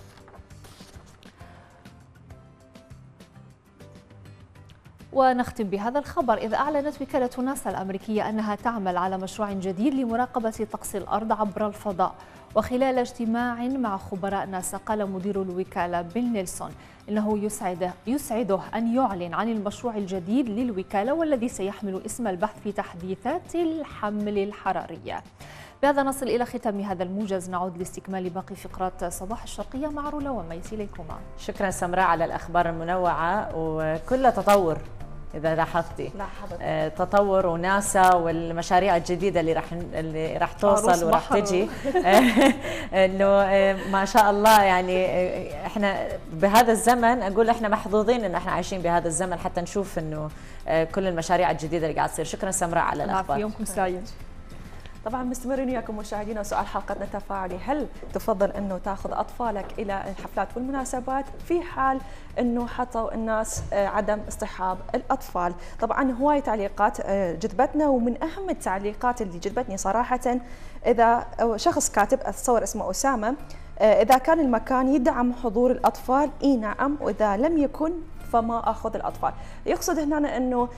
ونختم بهذا الخبر إذ أعلنت وكالة ناسا الأمريكية أنها تعمل على مشروع جديد لمراقبة طقس الأرض عبر الفضاء. وخلال اجتماع مع خبراء ناسا قال مدير الوكالة بيل نيلسون إنه يسعده أن يعلن عن المشروع الجديد للوكالة والذي سيحمل اسم البحث في تحديثات الحمل الحرارية. بهذا نصل إلى ختام هذا الموجز، نعود لاستكمال باقي فقرات صباح الشرقية مع رولا وميس. إليكما. شكرا سمراء على الأخبار المنوعة وكل تطور. إذا لاحظتي تطور وناسا والمشاريع الجديدة اللي راح توصل وراح تجي إنه ما شاء الله. يعني إحنا بهذا الزمن أقول إحنا محظوظين إنه إحنا عايشين بهذا الزمن حتى نشوف إنه كل المشاريع الجديدة اللي قاعد تصير. شكرا سمراء على الأخبار. يومكم سعيد. طبعا مستمرين وياكم مشاهدينا، سؤال حلقتنا التفاعلي: هل تفضل انه تاخذ اطفالك الى الحفلات والمناسبات في حال انه حطوا الناس عدم اصطحاب الاطفال؟ طبعا هواي تعليقات جذبتنا، ومن اهم التعليقات اللي جذبتني صراحه اذا شخص كاتب اتصور اسمه اسامه، اذا كان المكان يدعم حضور الاطفال اي نعم، واذا لم يكن فما اخذ الاطفال. يقصد هنا انه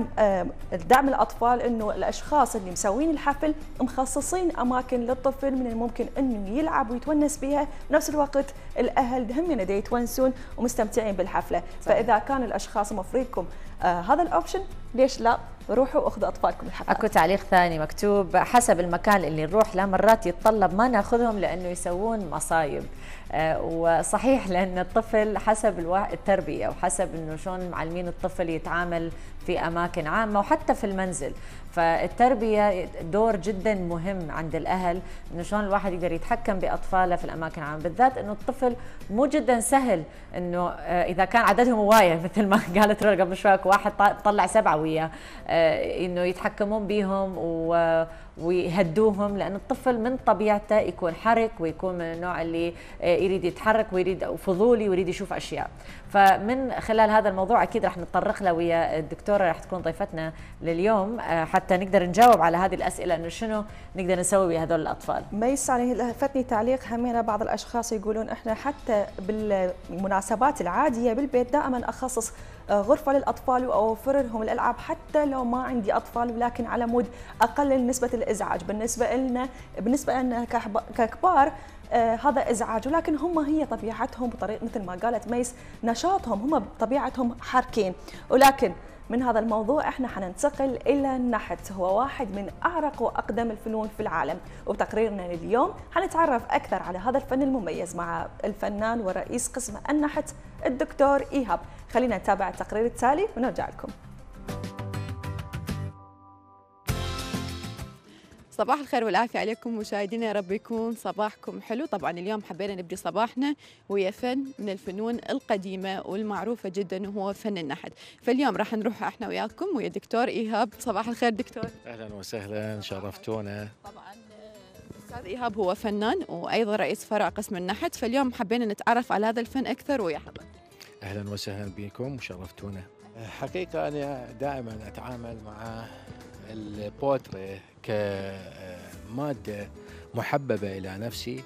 دعم الاطفال، انه الاشخاص اللي مسوين الحفل مخصصين اماكن للطفل من الممكن انه يلعب ويتونس بها، بنفس الوقت الاهل هم يتونسون ومستمتعين بالحفله. فاذا كان الاشخاص مفريدكم هذا الاوبشن، ليش لا روحوا واخذوا اطفالكم الحفلات. اكو تعليق ثاني مكتوب: حسب المكان اللي نروح له مرات يتطلب ما ناخذهم لانه يسوون مصايب. وصحيح، لان الطفل حسب التربيه وحسب انه شلون معلمين الطفل يتعامل في اماكن عامه وحتى في المنزل. فالتربيه دور جدا مهم عند الاهل، انه شلون الواحد يقدر يتحكم باطفاله في الاماكن العامه، بالذات انه الطفل مو جدا سهل انه اذا كان عددهم هوايه مثل ما قالت رولا قبل شوي، واحد طلع 7 وياه، انه يتحكمون بيهم ويهدوهم، لأن الطفل من طبيعته يكون حرك ويكون من النوع اللي يريد يتحرك ويريد فضولي ويريد يشوف أشياء. فمن خلال هذا الموضوع أكيد رح نتطرق له ويا الدكتورة رح تكون ضيفتنا لليوم حتى نقدر نجاوب على هذه الأسئلة، إنه شنو نقدر نسوي بهذول الأطفال. ميس، عليه لفتني تعليق همينة، بعض الأشخاص يقولون إحنا حتى بالمناسبات العادية بالبيت دائما أخصص غرفة للأطفال وأوفر لهم الألعاب حتى لو ما عندي أطفال، ولكن على مود أقلل نسبة الإزعاج بالنسبة لنا ككبار. هذا ازعاج، ولكن هم هي طبيعتهم بطريقه مثل ما قالت ميس، نشاطهم هم بطبيعتهم حاركين. ولكن من هذا الموضوع احنا حننتقل الى النحت، هو واحد من اعرق واقدم الفنون في العالم. وبتقريرنا لليوم حنتعرف اكثر على هذا الفن المميز مع الفنان ورئيس قسم النحت الدكتور ايهاب. خلينا نتابع التقرير التالي ونرجع لكم. صباح الخير والعافية عليكم مشاهدينا، يا رب يكون صباحكم حلو. طبعا اليوم حبينا نبدي صباحنا ويا فن من الفنون القديمة والمعروفة جدا وهو فن النحت. فاليوم راح نروح احنا وياكم ويا دكتور إيهاب. صباح الخير دكتور. أهلا وسهلا، شرفتونا. طبعا الأستاذ إيهاب هو فنان وأيضا رئيس فرع قسم النحت، فاليوم حبينا نتعرف على هذا الفن أكثر ويا حضرتك. أهلا وسهلا بكم وشرفتونا. حقيقة أنا دائما أتعامل مع البورتريه كمادة محببة إلى نفسي،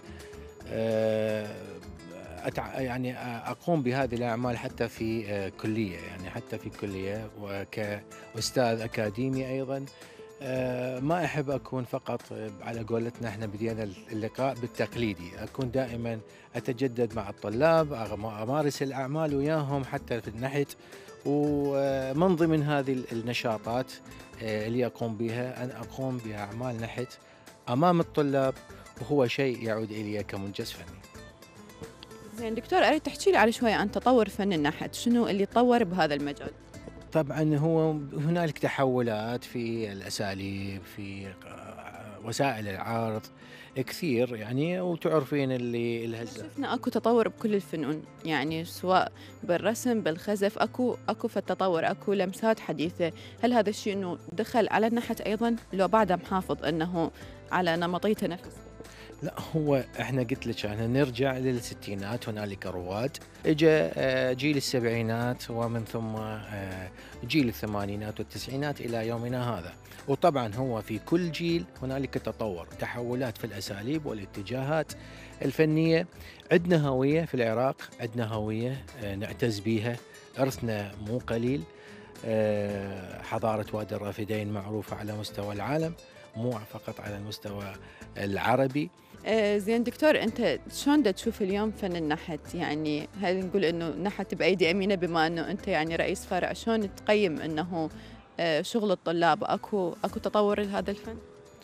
يعني أقوم بهذه الأعمال حتى في كلية، يعني حتى في كلية وكأستاذ أكاديمي أيضا. ما أحب أكون فقط على قولتنا احنا بدينا اللقاء بالتقليدي، أكون دائما أتجدد مع الطلاب، أمارس الأعمال وياهم حتى في النحت. ومن ضمن هذه النشاطات اللي أقوم بها أن أقوم بأعمال نحت أمام الطلاب، وهو شيء يعود إلي كمنجز فني. زين دكتور، أريد تحكي لي على شوية عن تطور فن النحت، شنو اللي تطور بهذا المجال؟ طبعا هو هنالك تحولات في الأساليب، في وسائل العرض كثير يعني، وتعرفين اللي الهزة. شفنا اكو تطور بكل الفنون، يعني سواء بالرسم بالخزف اكو في التطور، اكو لمسات حديثة. هل هذا الشيء انه دخل على النحت ايضا لو بعده محافظ انه على نمطيته نفسه؟ لا، هو احنا قلت لك احنا نرجع للستينات، هنالك رواد، اجى جيل السبعينات ومن ثم جيل الثمانينات والتسعينات الى يومنا هذا. وطبعا هو في كل جيل هنالك تطور، تحولات في الاساليب والاتجاهات الفنيه. عندنا هويه في العراق، عندنا هويه نعتز بها، ارثنا مو قليل. حضاره وادي الرافدين معروفه على مستوى العالم، مو فقط على المستوى العربي. زين دكتور، انت شلون تشوف اليوم فن النحت؟ يعني هل نقول انه نحت بايدي امينه بما انه انت يعني رئيس فرع، شلون تقيم انه شغل الطلاب اكو تطور لهذا الفن؟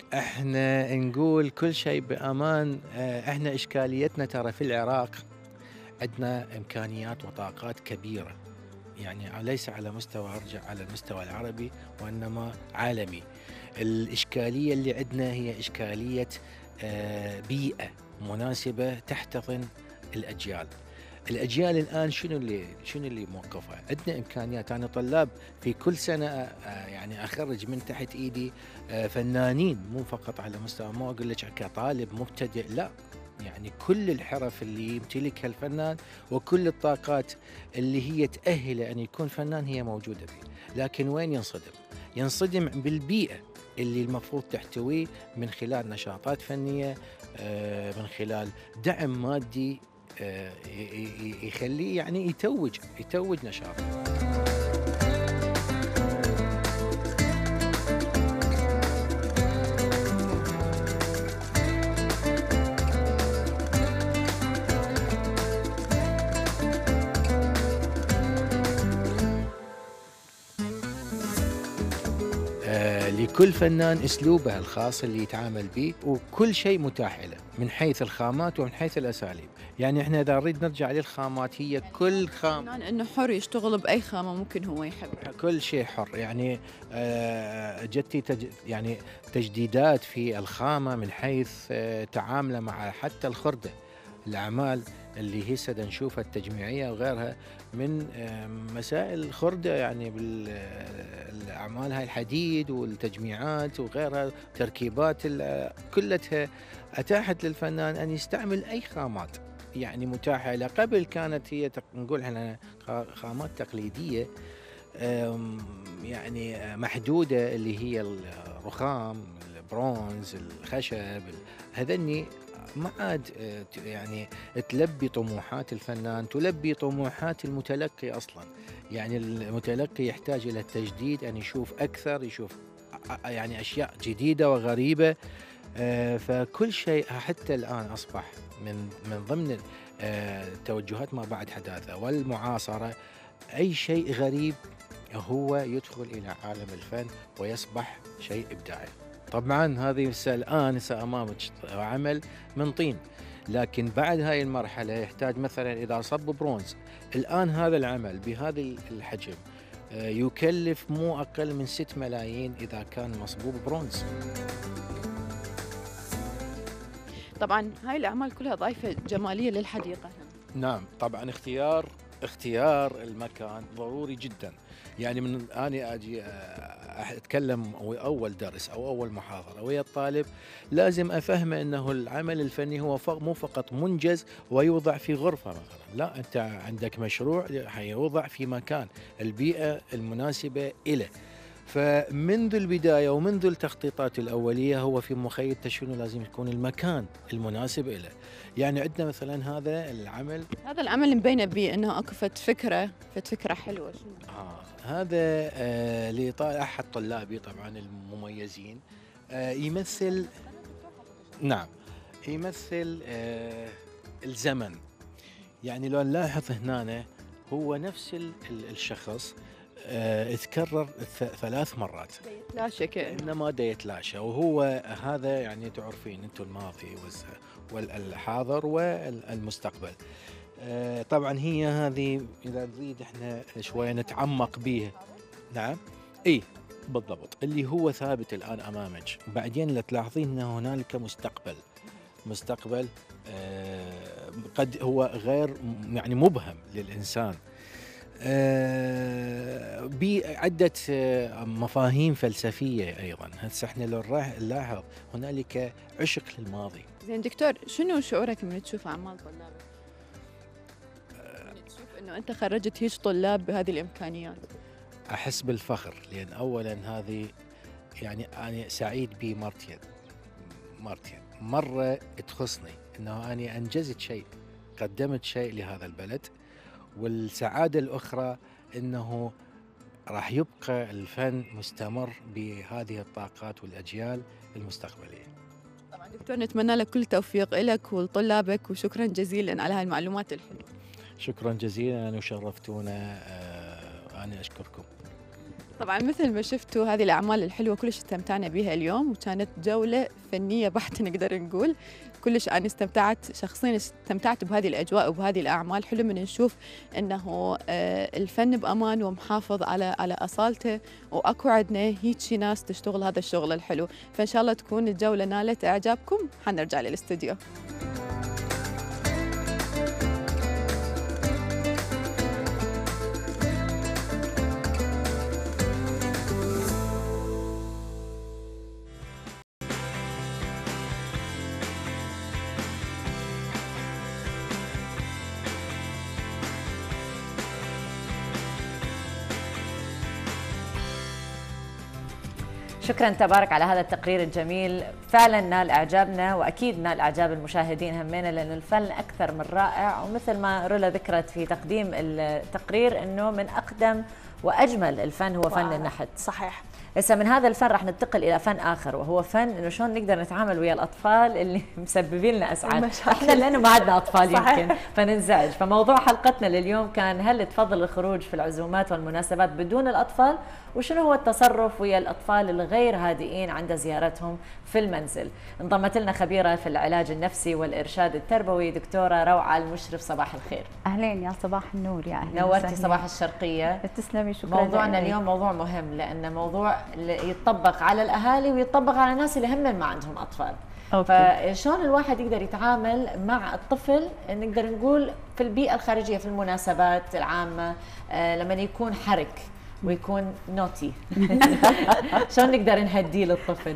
احنا نقول كل شيء بامان. احنا اشكاليتنا ترى في العراق عندنا امكانيات وطاقات كبيره، يعني ليس على مستوى ارجع على المستوى العربي وانما عالمي. الاشكاليه اللي عندنا هي اشكاليه بيئه مناسبه تحتضن الاجيال. الاجيال الان شنو اللي موقفها؟ عندنا امكانيات. انا طلاب في كل سنه يعني اخرج من تحت ايدي فنانين، مو فقط على مستوى، ما اقول لك كطالب مبتدئ، لا، يعني كل الحرف اللي يمتلكها الفنان وكل الطاقات اللي هي تأهله أن يكون فنان هي موجودة فيه. لكن وين ينصدم؟ ينصدم بالبيئة اللي المفروض تحتويه من خلال نشاطات فنية، من خلال دعم مادي يخليه يعني يتوج نشاطه. لكل فنان اسلوبه الخاص اللي يتعامل به، وكل شيء متاح له من حيث الخامات ومن حيث الاساليب. يعني احنا اذا نريد نرجع للخامات، هي كل خام انه حر يشتغل باي خامه ممكن هو يحب، كل شيء حر. يعني جتي يعني تجديدات في الخامه من حيث تعامله مع حتى الخرده، الاعمال اللي هسه نشوفها التجميعيه وغيرها من مسائل الخرده، يعني بالاعمال هاي الحديد والتجميعات وغيرها، تركيبات كلها اتاحت للفنان ان يستعمل اي خامات يعني متاحه له. قبل كانت هي نقول احنا خامات تقليديه يعني محدوده، اللي هي الرخام، البرونز، الخشب، هذني ما عاد يعني تلبي طموحات الفنان، تلبي طموحات المتلقي اصلا. يعني المتلقي يحتاج الى التجديد، ان يشوف اكثر، يشوف يعني اشياء جديده وغريبه. فكل شيء حتى الان اصبح من ضمن توجهات ما بعد حداثه والمعاصره، اي شيء غريب هو يدخل الى عالم الفن ويصبح شيء ابداعي. طبعا هذه الان امامك عمل من طين، لكن بعد هاي المرحله يحتاج مثلا اذا صب برونز، الان هذا العمل بهذا الحجم يكلف مو اقل من 6 ملايين اذا كان مصبوب برونز. طبعا هاي الاعمال كلها ضايفه جماليه للحديقه. نعم طبعا اختيار المكان ضروري جدا. يعني من أنا أجي أتكلم أول درس أو أول محاضرة ويا الطالب، لازم أفهمه أنه العمل الفني هو مو فقط منجز ويوضع في غرفة مثلا، لا، أنت عندك مشروع حيوضع في مكان، البيئة المناسبة إله. فمنذ البداية ومنذ التخطيطات الأولية هو في مخيلته شنو لازم يكون المكان المناسب له. يعني عندنا مثلا هذا العمل مبينه به انه اكو فكره حلوه. هذا لأحد طلابي طبعا المميزين، يمثل يمثل الزمن. يعني لو نلاحظ هنا هو نفس الشخص يتكرر 3 مرات، انما يتلاشى، وهو هذا يعني تعرفين انتم الماضي والحاضر والمستقبل. طبعا هي هذه اذا نريد احنا شويه نتعمق بيها. نعم بالضبط، اللي هو ثابت الان امامك. بعدين لا تلاحظين ان هنالك مستقبل قد هو غير يعني مبهم للانسان، بعدة مفاهيم فلسفية أيضا. هسه احنا لو نلاحظ هنالك عشق للماضي. زين دكتور، شنو شعورك من تشوف أعمال طلابك؟ تشوف إنه أنت خرجت هيج طلاب بهذه الإمكانيات؟ أحس بالفخر، لأن أولا هذه يعني أنا سعيد بمرتين مرة تخصني إنه أنا أنجزت شيء، قدمت شيء لهذا البلد، والسعادة الأخرى أنه راح يبقى الفن مستمر بهذه الطاقات والأجيال المستقبلية. طبعا دكتور نتمنى لك كل توفيق لك ولطلابك، وشكرا جزيلا على هاي المعلومات الحلوة. شكرا جزيلا وشرفتونا، أنا أشكركم. طبعا مثل ما شفتوا هذه الأعمال الحلوة كلش استمتعنا بها اليوم، وكانت جولة فنية بحتة نقدر نقول. كلش أنا شخصيا استمتعت بهذه الأجواء وبهذه الأعمال. حلو من نشوف أنه الفن بأمان ومحافظ على أصالته، وأكو عندنا هيك ناس تشتغل هذا الشغل الحلو. فإن شاء الله تكون الجولة نالت إعجابكم. حنرجع للاستوديو. شكرا تبارك على هذا التقرير الجميل، فعلا نال اعجابنا واكيد نال اعجاب المشاهدين همينا، لانه الفن اكثر من رائع. ومثل ما رولا ذكرت في تقديم التقرير انه من اقدم واجمل الفن هو فن النحت. صحيح. هسه من هذا الفن راح ننتقل الى فن اخر، وهو فن انه شلون نقدر نتعامل ويا الاطفال اللي مسببين لنا ازعاج. احنا لانه ما عندنا اطفال يمكن فننزعج. فموضوع حلقتنا لليوم كان هل تفضل الخروج في العزومات والمناسبات بدون الاطفال؟ وشنو هو التصرف ويا الاطفال الغير هادئين عند زيارتهم في المنزل؟ انضمت لنا خبيره في العلاج النفسي والارشاد التربوي دكتوره روعه المشرف. صباح الخير. اهلين، يا صباح النور، يا اهلا. نورتي صباح الشرقيه. تسلمي، شكرا. موضوعنا اليوم موضوع مهم، لانه موضوع يتطبق على الاهالي ويتطبق على الناس اللي هم ما عندهم اطفال. فشلون الواحد يقدر يتعامل مع الطفل، نقدر نقول في البيئه الخارجيه، في المناسبات العامه، لما يكون حرك ويكون نوتي شلون نقدر نهديه للطفل؟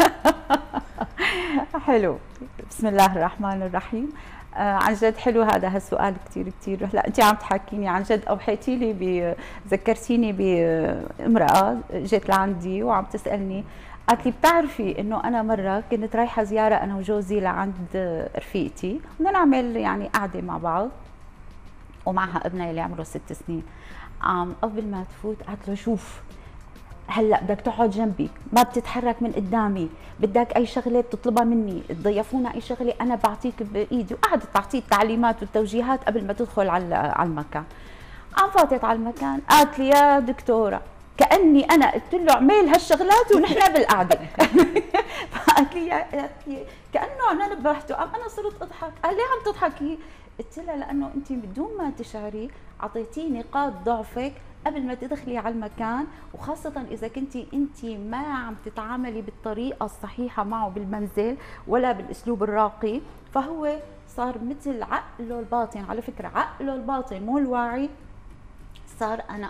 حلو. بسم الله الرحمن الرحيم. عن جد حلو هذا السؤال كثير. هلا انت عم تحكيني عن جد، اوحيتي لي ذكرتيني بامراه جت لعندي وعم تسالني، قالت لي بتعرفي انه انا مره كنت رايحه زياره انا وجوزي لعند رفيقتي، بدنا نعمل يعني قعده مع بعض، ومعها ابنها اللي عمره 6 سنين. قبل ما تفوت قالت له شوف هلا بدك تقعد جنبي، ما بتتحرك من قدامي، بدك اي شغله بتطلبها مني، تضيفونا اي شغله انا بعطيك بايدي. وقعدت تعطيه التعليمات والتوجيهات قبل ما تدخل على المكان. فاتت على المكان قالت لي يا دكتوره كاني انا قلت له اعمل هالشغلات ونحن بالقعده. فقالت لي كانه انا نبهته. انا صرت اضحك. قال لي عم تضحكي؟ قلت لها لانه انت بدون ما تشعري اعطيتيه نقاط ضعفك قبل ما تدخلي على المكان، وخاصة إذا كنتي أنت ما عم تتعاملي بالطريقة الصحيحة معه بالمنزل ولا بالأسلوب الراقي، فهو صار مثل عقله الباطن. على فكرة عقله الباطن مو الواعي صار أنا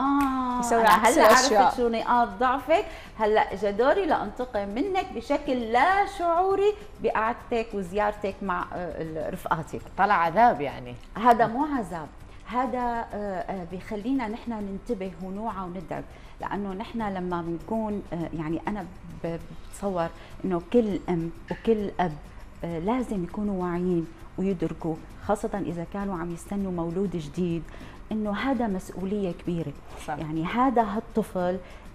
هلا عرفت شو نقاط ضعفك، هلا اجى دوري لأنتقم منك بشكل لا شعوري بقعدتك وزيارتك مع رفقاتك. طلع عذاب يعني. هذا مو عذاب، هذا بيخلينا نحن ننتبه ونوعى وندرك، لانه نحن لما بنكون يعني انا بتصور انه كل ام وكل اب لازم يكونوا واعيين ويدركوا، خاصه اذا كانوا عم يستنوا مولود جديد، انه هذا مسؤوليه كبيره. صح. يعني هذا هالطفل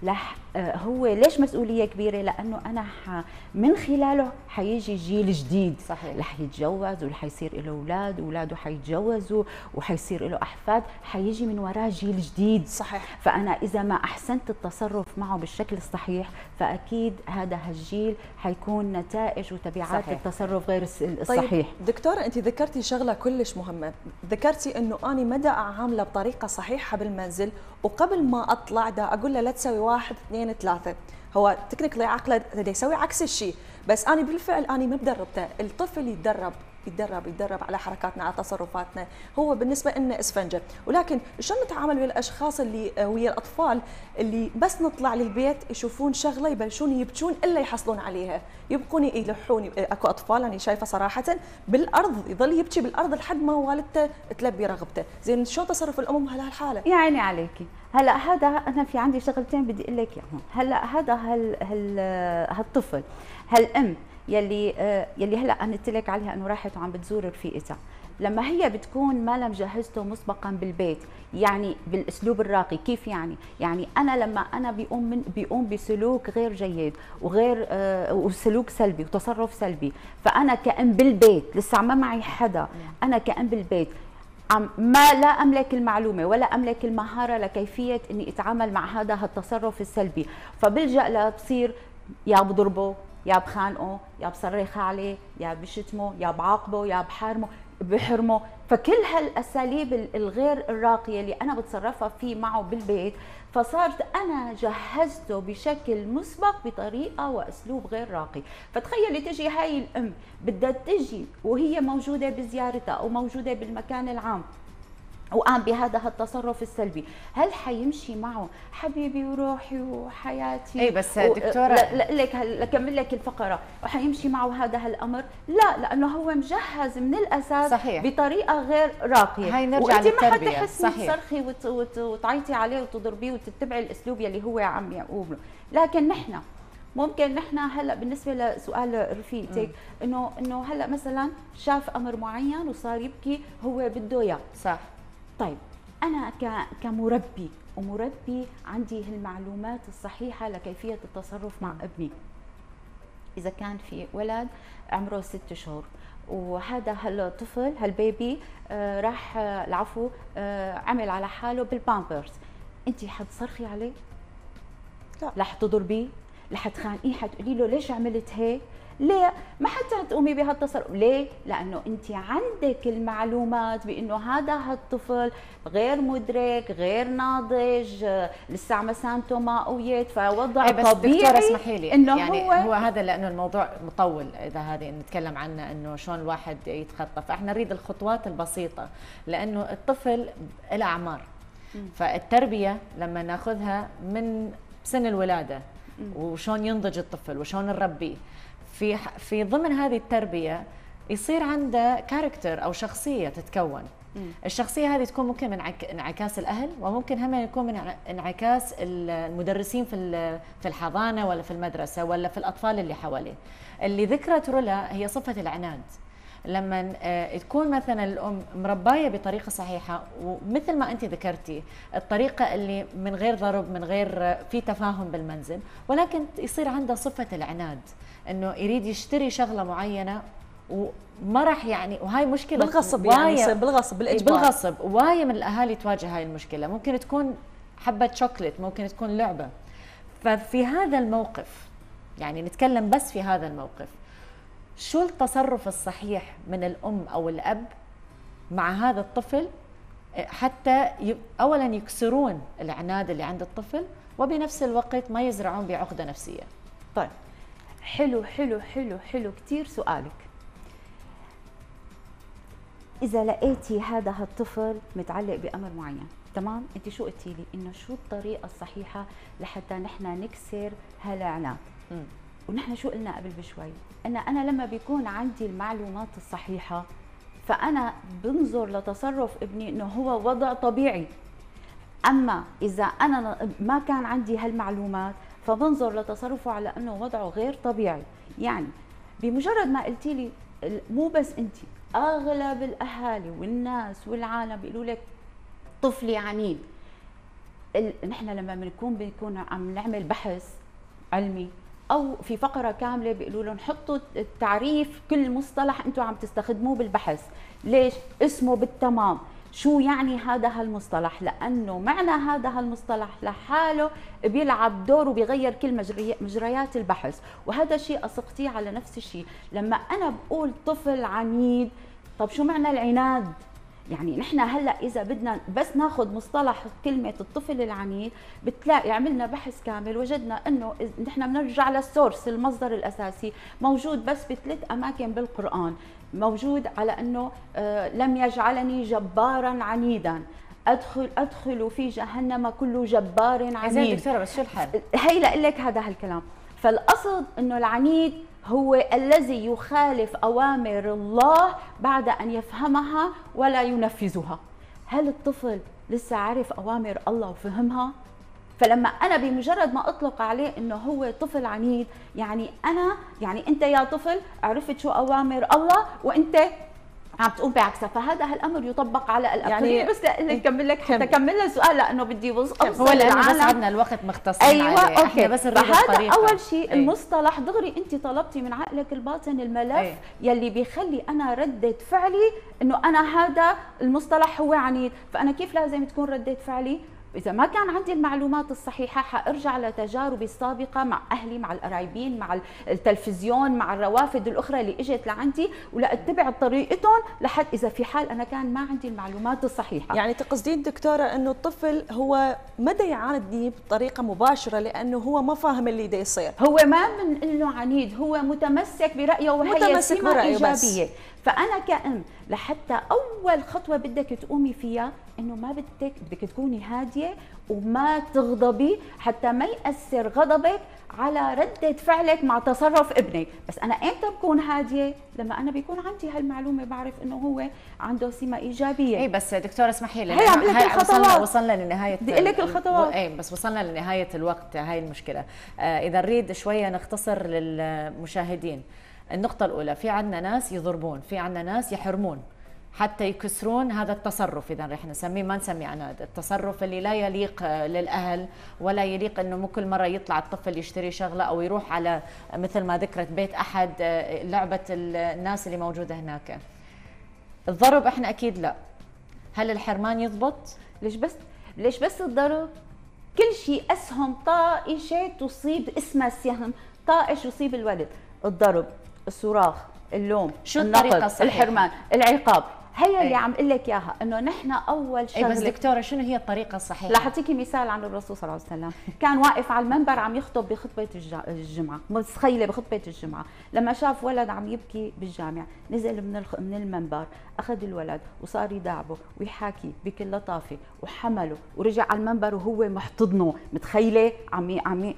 هو ليش مسؤوليه كبيره؟ لانه انا من خلاله حيجي جيل جديد. صحيح. رح يتجوز ورح يصير له اولاد، واولاده حيتجوزوا وحيصير له احفاد، حيجي من وراه جيل جديد. صحيح. فانا اذا ما احسنت التصرف معه بالشكل الصحيح، فاكيد هذا هالجيل حيكون نتائج وتبعات صحيح. التصرف غير الصحيح. طيب دكتوره، انت ذكرتي شغله كلش مهمه، ذكرتي انه اني مدى اعامله بطريقه صحيحه بالمنزل، وقبل ما اطلع دا اقول له لا تسوي 1 2 3. هو تكنيكلي عقله دا يسوي عكس الشيء، بس انا بالفعل انا ما بدربته. الطفل يتدرب على حركاتنا، على تصرفاتنا، هو بالنسبه لنا اسفنجه. ولكن شلون نتعامل ويا الاشخاص اللي ويا الاطفال اللي بس نطلع للبيت يشوفون شغله يبلشون يبكون الا يحصلون عليها، يبقون يلحون. اكو اطفال انا شايفه صراحه بالارض يظل يبكي بالارض لحد ما والدته تلبي رغبته. زين شلون تصرف الام بهالحاله؟ يا عيني عليكي. هلا هذا انا في عندي شغلتين بدي اقول لك اياهم. هلا هذا هالطفل، هالام يلي هلا انا قلت لك عليها انه راحت وعم بتزور رفيقتها، لما هي بتكون ما لم جهزته مسبقا بالبيت، يعني بالاسلوب الراقي. كيف يعني؟ يعني انا لما انا بيقوم بسلوك غير جيد وغير وسلوك سلبي وتصرف سلبي، فانا كأم بالبيت لسه ما معي حدا، انا كأم بالبيت ما لا املك المعلومه ولا املك المهاره لكيفيه اني اتعامل مع هذا التصرف السلبي، فبلجأ لبصير يا بضربه يا بخانقه يا بصرخ عليه يا بشتمه يا بعاقبه يا بحرمه. فكل هالاساليب الغير الراقيه اللي انا بتصرفها فيه معه بالبيت، فصارت انا جهزته بشكل مسبق بطريقه واسلوب غير راقي. فتخيلي تجي هاي الام بدها تجي وهي موجوده بزيارتها او موجوده بالمكان العام وقام بهذا التصرف السلبي، هل حيمشي معه حبيبي وروحي وحياتي؟ اي بس دكتوره لكمل لك الفقره، وحيمشي معه هذا الامر؟ لا، لانه هو مجهز من الاساس صحيح. بطريقه غير راقيه. هاي نرجع للتربيه. ما حتحسي تصرخي وتعيطي عليه وتضربيه وتتبعي الاسلوب يلي هو عم يقوله. لكن نحن ممكن نحن هلا بالنسبه لسؤال رفيقتك انه هلا مثلا شاف امر معين وصار يبكي، هو بده اياه. صح. طيب أنا كمربي ومربي عندي المعلومات الصحيحة لكيفية التصرف مع ابني. إذا كان في ولد عمره 6 شهور وهذا هالطفل هالبيبي راح العفو عمل على حاله بالبامبرز، أنت حتصرخي عليه؟ لا. رح تضربيه؟ رح تخانقيه؟ حتقولي له ليش عملت هيك؟ ليه؟ ما حتى تقومي بهالتصرف، ليه؟ لأنه أنت عندك المعلومات بأنه هذا الطفل غير مدرك، غير ناضج، لسه مسامته ما قويت، فوضع بس طبيعي. دكتورة اسمحي لي، إنه يعني هو هذا لأنه الموضوع مطول، إذا هذه نتكلم عنه إنه شلون الواحد يتخطى، فإحنا نريد الخطوات البسيطة، لأنه الطفل له أعمار، فالتربية لما ناخذها من سن الولادة وشون ينضج الطفل وشون نربيه، في ضمن هذه التربية يصير عنده كاركتر أو شخصية تتكون. الشخصية هذه تكون ممكن من انعكاس الأهل، وممكن هم يكون من انعكاس المدرسين في الحضانة ولا في المدرسة ولا في الأطفال اللي حواليه. اللي ذكرت رولا هي صفة العناد. لما تكون مثلا الأم مرباية بطريقة صحيحة، ومثل ما أنت ذكرتي الطريقة اللي من غير ضرب، من غير في تفاهم بالمنزل، ولكن يصير عنده صفة العناد، إنه يريد يشتري شغلة معينة وما راح يعني، وهاي مشكلة بالغصب، يعني يصير بالغصب بالإجبار. بالغصب، واية من الأهالي تواجه هاي المشكلة. ممكن تكون حبة شوكليت، ممكن تكون لعبة. ففي هذا الموقف، يعني نتكلم بس في هذا الموقف، شو التصرف الصحيح من الأم أو الأب مع هذا الطفل حتى أولا يكسرون العناد اللي عند الطفل، وبنفس الوقت ما يزرعون بعقدة نفسية؟ طيب، حلو حلو حلو حلو كتير سؤالك. إذا لقيتي هذا الطفل متعلق بأمر معين، تمام، أنت شو قلتي لي؟ إنه شو الطريقة الصحيحة لحتى نحن نكسر هالعناد؟ ونحن شو قلنا قبل بشوي؟ أنا لما بيكون عندي المعلومات الصحيحة، فأنا بنظر لتصرف ابني إنه هو وضع طبيعي. أما إذا أنا ما كان عندي هالمعلومات، فبنظر لتصرفه على إنه وضعه غير طبيعي. يعني بمجرد ما قلتي لي، مو بس أنت، أغلب الأهالي والناس والعالم بيقولوا لك طفلي عنيد. نحن لما بنكون عم نعمل بحث علمي او في فقره كامله بيقولوا لهم حطوا التعريف، كل مصطلح انتم عم تستخدموه بالبحث، ليش؟ اسمه بالتمام، شو يعني هذا هالمصطلح؟ لانه معنى هذا هالمصطلح لحاله بيلعب دور وبيغير كل مجريات البحث. وهذا الشيء اصقتيه على نفس الشيء. لما انا بقول طفل عنيد، طب شو معنى العناد؟ يعني نحن هلا اذا بدنا بس ناخذ مصطلح كلمه الطفل العنيد، بتلاقي عملنا بحث كامل وجدنا انه نحن بنرجع للسورس، المصدر الاساسي موجود بس ب3 اماكن بالقران، موجود على انه لم يجعلني جبارا عنيدا، ادخل في جهنم كل جبار عنيد. زين دكتوره، بس شو الحل؟ هي لك هذا هالكلام. فالقصد انه العنيد هو الذي يخالف أوامر الله بعد أن يفهمها ولا ينفذها. هل الطفل لسه عارف أوامر الله وفهمها؟ فلما أنا بمجرد ما أطلق عليه إنه هو طفل عنيد، يعني أنت يا طفل عرفت شو أوامر الله وأنت عم تقوم بعكسها، فهذا هالامر يطبق على الاب. يعني بس نكمل لك حتى كمل السؤال لانه بدي اوصل هو لانه بس عندنا الوقت مختصين عليه. أوكي. احنا بس نريد فهذا الطريقه. اول شيء المصطلح دغري انت طلبتي من عقلك الباطن الملف يلي بيخلي انا ردة فعلي انه انا هذا المصطلح هو عنيد، فانا كيف لازم تكون ردة فعلي؟ إذا ما كان عندي المعلومات الصحيحة حأرجع لتجاربي السابقة مع أهلي، مع القرايبين، مع التلفزيون، مع الروافد الأخرى اللي إجت لعندي، ولا أتبع طريقتهم لحد إذا في حال أنا كان ما عندي المعلومات الصحيحة. يعني تقصدين دكتورة أنه الطفل هو ما دا يعاندني بطريقة مباشرة لأنه هو ما فاهم اللي دا يصير، هو ما بنقول له عنيد، هو متمسك برأيه وهي سمة إيجابية. فأنا كأم لحتى أول خطوة بدك تقومي فيها إنه ما بدك تكوني هادية وما تغضبي حتى ما يأثر غضبك على ردة فعلك مع تصرف ابنك. بس أنا إمتى بكون هادية؟ لما أنا بيكون عندي هالمعلومة بعرف إنه هو عنده سمة إيجابية. إيه بس دكتورة اسمحي لي، هي عم لك الخطوات، وصلنا لنهاية، بدي لك الخطوات. إيه بس وصلنا لنهاية الوقت، هاي المشكلة. إذا نريد شوية نختصر للمشاهدين. النقطة الأولى، في عندنا ناس يضربون، في عندنا ناس يحرمون حتى يكسرون هذا التصرف، إذا رح نسميه ما نسميه عناد، التصرف اللي لا يليق للأهل ولا يليق إنه مو كل مرة يطلع الطفل يشتري شغلة أو يروح على مثل ما ذكرت بيت أحد لعبة الناس اللي موجودة هناك. الضرب إحنا أكيد لا. هل الحرمان يضبط؟ ليش بس الضرب؟ كل شيء أسهم طائشة تصيب، اسمها السهم طائش يصيب الولد. الضرب، الصراخ، اللوم، شو الطريقة الصحيحة؟ الحرمان، العقاب، هي اللي عم اقول لك اياها، انه نحن اول شغله. بس دكتوره شنو هي الطريقه الصحيحه؟ رح اعطيكي مثال عن الرسول صلى الله عليه وسلم، كان واقف على المنبر عم يخطب بخطبه الجمعه، متخيله بخطبه الجمعه، لما شاف ولد عم يبكي بالجامع، نزل من المنبر، اخذ الولد وصار يداعبه ويحاكي بكل لطافه وحمله ورجع على المنبر وهو محتضنه، متخيله عم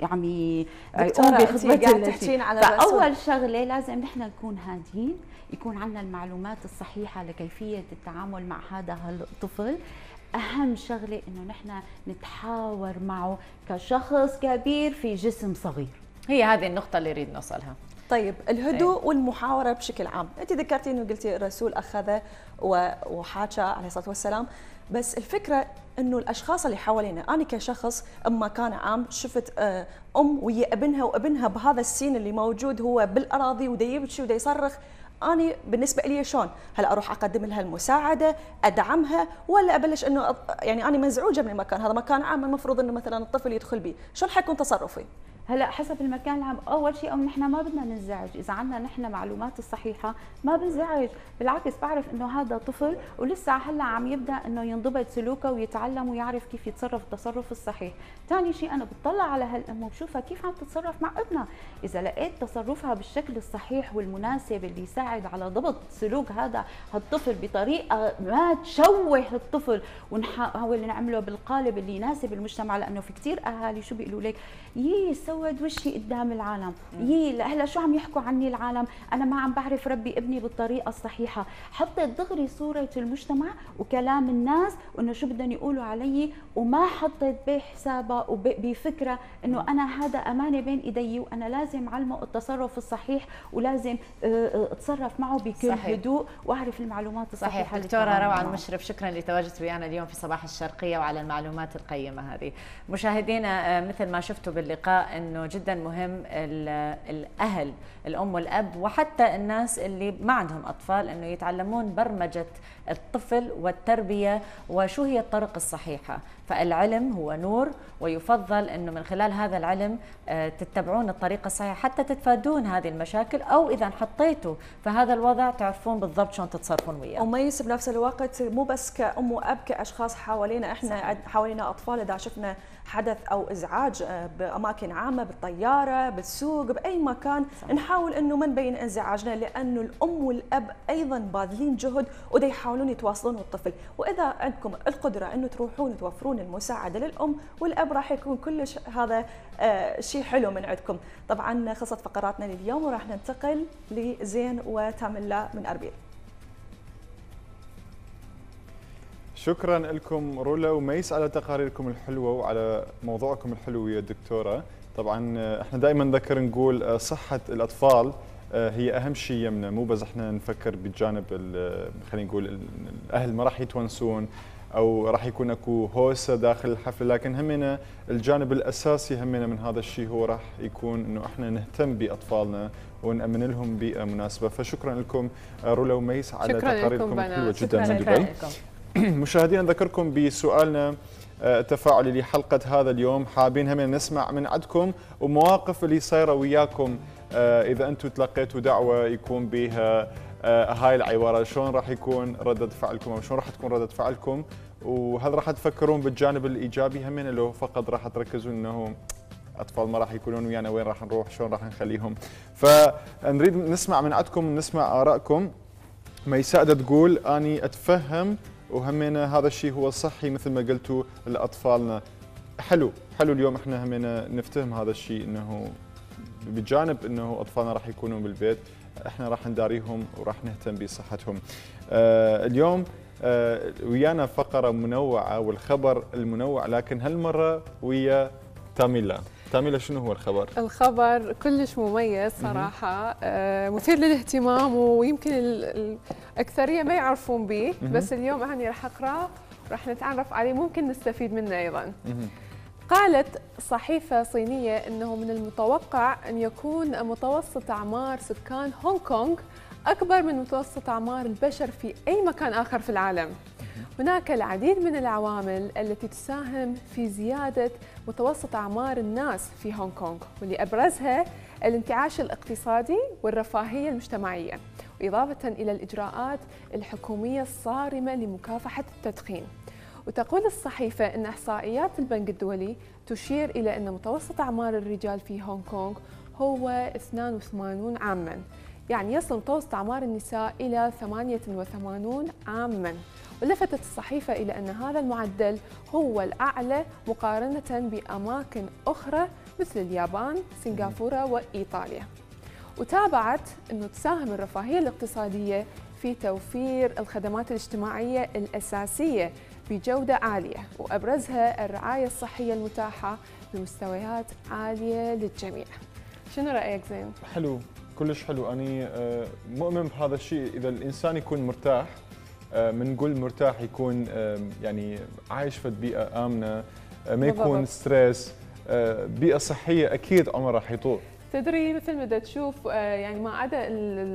يقوم بخطبه. فاول شغله لازم نحن نكون هادين، يكون عندنا المعلومات الصحيحة لكيفية التعامل مع هذا الطفل. أهم شغلة إنه نحن نتحاور معه كشخص كبير في جسم صغير. هي هذه النقطة اللي نريد نوصلها. طيب الهدوء والمحاورة بشكل عام، أنت ذكرتي إنه قلتي الرسول أخذه وحاكى عليه الصلاة والسلام، بس الفكرة إنه الأشخاص اللي حوالينا، أنا كشخص أما كان عام شفت ويا ابنها وابنها بهذا السين اللي موجود هو بالأراضي ودا يبكي ودا يصرخ، أنا بالنسبة لي شلون؟ هل أروح أقدم لها المساعدة، أدعمها، ولا أبلش إنه يعني أنا مزعوجة من المكان، هذا مكان عام المفروض إنه مثلا الطفل يدخل به، شلون حيكون تصرفي؟ هلا حسب المكان العام، اول شيء نحن ما بدنا ننزعج، اذا عندنا نحن معلومات الصحيحه ما بنزعج، بالعكس بعرف انه هذا طفل ولسه هلا عم يبدا انه ينضبط سلوكه ويتعلم ويعرف كيف يتصرف التصرف الصحيح. ثاني شيء انا بتطلع على هالام وبشوفها كيف عم تتصرف مع ابنها، اذا لقيت تصرفها بالشكل الصحيح والمناسب اللي يساعد على ضبط سلوك هذا الطفل بطريقه ما تشوه الطفل، ونحاول نعمله بالقالب اللي يناسب المجتمع، لانه في كثير اهالي شو بيقولوا لك سود وشي قدام العالم، هلا شو عم يحكوا عني العالم، انا ما عم بعرف ربي ابني بالطريقه الصحيحه، حطيت دغري صوره المجتمع وكلام الناس وانه شو بدهم يقولوا علي، وما حطيت بحسابها وبفكره انه انا هذا امانه بين ايدي وانا لازم اعلمه التصرف الصحيح ولازم اتصرف معه بكل هدوء واعرف المعلومات الصحيحه. صحيح. دكتوره روعه المشرف، شكرا لتواجدك ويانا اليوم في صباح الشرقيه وعلى المعلومات القيمه هذه. مشاهدينا مثل ما شفتوا باللقاء انه جدا مهم الاهل، الام والاب وحتى الناس اللي ما عندهم اطفال انه يتعلمون برمجه الطفل والتربيه وشو هي الطرق الصحيحه، فالعلم هو نور ويفضل انه من خلال هذا العلم تتبعون الطريقه الصحيحه حتى تتفادون هذه المشاكل، او اذا انحطيتوا فهذا الوضع تعرفون بالضبط شلون تتصرفون وياه. وميس بنفس الوقت مو بس كأم وأب، كأشخاص حوالينا، احنا حوالينا أطفال، إذا شفنا حدث أو إزعاج بأماكن عامة، بالطيارة، بالسوق، بأي مكان، نحاول إنه ما نبين انزعاجنا، لأنه الأم والأب أيضا باذلين جهد ودا يحاولون يتواصلون والطفل، وإذا عندكم القدرة إنه تروحون توفرون المساعدة للأم والأب راح يكون كلش هذا شيء حلو من عندكم. طبعا خلصت فقراتنا لليوم وراح ننتقل لزين وتاملا من أربيل. شكرا لكم رولا وميس على تقاريركم الحلوه وعلى موضوعكم الحلو يا دكتوره. طبعا احنا دائما نذكر نقول صحه الاطفال هي اهم شيء يمنا، مو بس احنا نفكر بالجانب خلينا نقول الاهل ما راح يتونسون او راح يكون اكو هوسه داخل الحفله، لكن همنا الجانب الاساسي همنا من هذا الشيء هو راح يكون انه احنا نهتم باطفالنا ونامن لهم بيئه مناسبه. فشكرا لكم رولا وميس على تقاريركم الحلوه جدا من دبي. مشاهدينا نذكركم بسؤالنا التفاعلي لحلقه هذا اليوم، حابين هم نسمع من عندكم ومواقف اللي صايره وياكم اذا انتم تلقيتوا دعوه يكون بها هاي العباره، شلون راح يكون ردة فعلكم او شلون راح تكون ردة فعلكم، وهل راح تفكرون بالجانب الايجابي همين لو فقط راح تركزون انه اطفال ما راح يكونون ويانا، وين راح نروح، شلون راح نخليهم. فنريد نسمع من عندكم، نسمع ارائكم. ميساء تقول اني اتفهم وهمنا هذا الشيء هو صحي مثل ما قلتوا لاطفالنا. حلو اليوم احنا همنا نفتهم هذا الشيء، انه بجانب انه اطفالنا راح يكونون بالبيت احنا راح نداريهم وراح نهتم بصحتهم. اليوم ويانا فقره منوعه والخبر المنوع، لكن هالمره ويا تاميلا. تاميلا شنو هو الخبر؟ الخبر كلش مميز صراحه، مثير للاهتمام ويمكن الاكثريه ما يعرفون به، بس اليوم انا راح اقراه وراح نتعرف عليه، ممكن نستفيد منه ايضا. قالت صحيفة صينية أنه من المتوقع أن يكون متوسط أعمار سكان هونغ كونغ أكبر من متوسط أعمار البشر في أي مكان آخر في العالم. هناك العديد من العوامل التي تساهم في زيادة متوسط أعمار الناس في هونغ كونغ، واللي أبرزها الانتعاش الاقتصادي والرفاهية المجتمعية، وإضافة إلى الإجراءات الحكومية الصارمة لمكافحة التدخين. وتقول الصحيفة أن إحصائيات البنك الدولي تشير إلى أن متوسط أعمار الرجال في هونغ كونغ هو 82 عاماً، يعني يصل متوسط أعمار النساء إلى 88 عاماً. ولفتت الصحيفة إلى أن هذا المعدل هو الأعلى مقارنة بأماكن أخرى مثل اليابان، سنغافورة وإيطاليا. وتابعت أنه تساهم الرفاهية الاقتصادية في توفير الخدمات الاجتماعية الأساسية بجودة عالية، وأبرزها الرعاية الصحية المتاحة بمستويات عالية للجميع. شنو رأيك زين؟ حلو، كلش حلو. أنا مؤمن بهذا الشيء. إذا الإنسان يكون مرتاح، بنقول مرتاح يكون يعني عايش في بيئة آمنة، ما يكون ستريس، بيئة صحية، أكيد عمره راح يطول. تدري مثل ما تشوف يعني ما عدا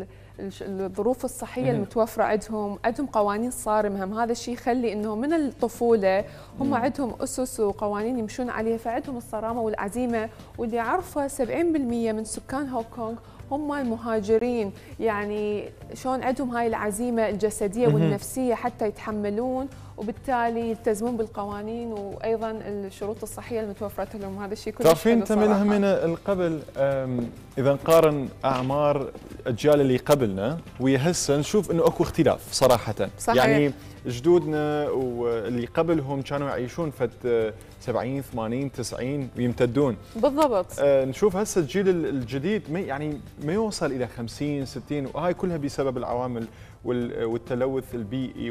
الظروف الصحيه المتوفره عندهم قوانين صارمه، هم هذا الشيء يخلي انه من الطفوله هم عندهم اسس وقوانين يمشون عليها، فعندهم الصرامه والعزيمه. واللي عرفه 70% من سكان هونغ كونغ هم المهاجرين، يعني شلون عندهم هاي العزيمه الجسديه والنفسيه حتى يتحملون وبالتالي يلتزمون بالقوانين وايضا الشروط الصحيه المتوفره لهم. هذا الشيء كلش تعرفين تملها من القبل، اذا نقارن اعمار الاجيال اللي قبلنا ويا هسه نشوف انه اكو اختلاف صراحه. صحيح. يعني جدودنا واللي قبلهم كانوا يعيشون فت 70 80 90 ويمتدون. بالضبط. نشوف هسه الجيل الجديد يعني ما يوصل الى 50 60، وهاي كلها بسبب العوامل والتلوث البيئي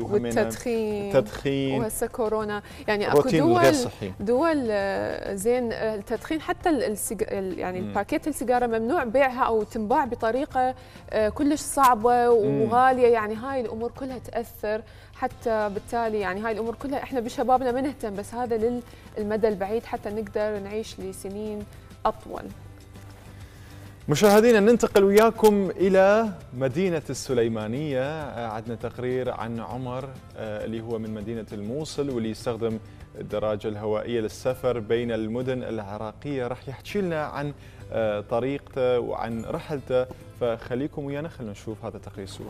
والتدخين وهسه كورونا. يعني اكو دول زين التدخين حتى يعني الباكيت السيجاره ممنوع بيعها او تنباع بطريقه كلش صعبه وغاليه. يعني هاي الامور كلها تاثر، حتى بالتالي يعني هاي الامور كلها احنا بشبابنا ما نهتم، بس هذا للمدى البعيد حتى نقدر نعيش لسنين اطول. مشاهدينا ننتقل وياكم إلى مدينة السليمانية. عندنا تقرير عن عمر اللي هو من مدينة الموصل واللي يستخدم الدراجة الهوائية للسفر بين المدن العراقية. راح يحكي لنا عن طريقته وعن رحلته، فخليكم ويانا خلينا نشوف هذا التقرير سوا.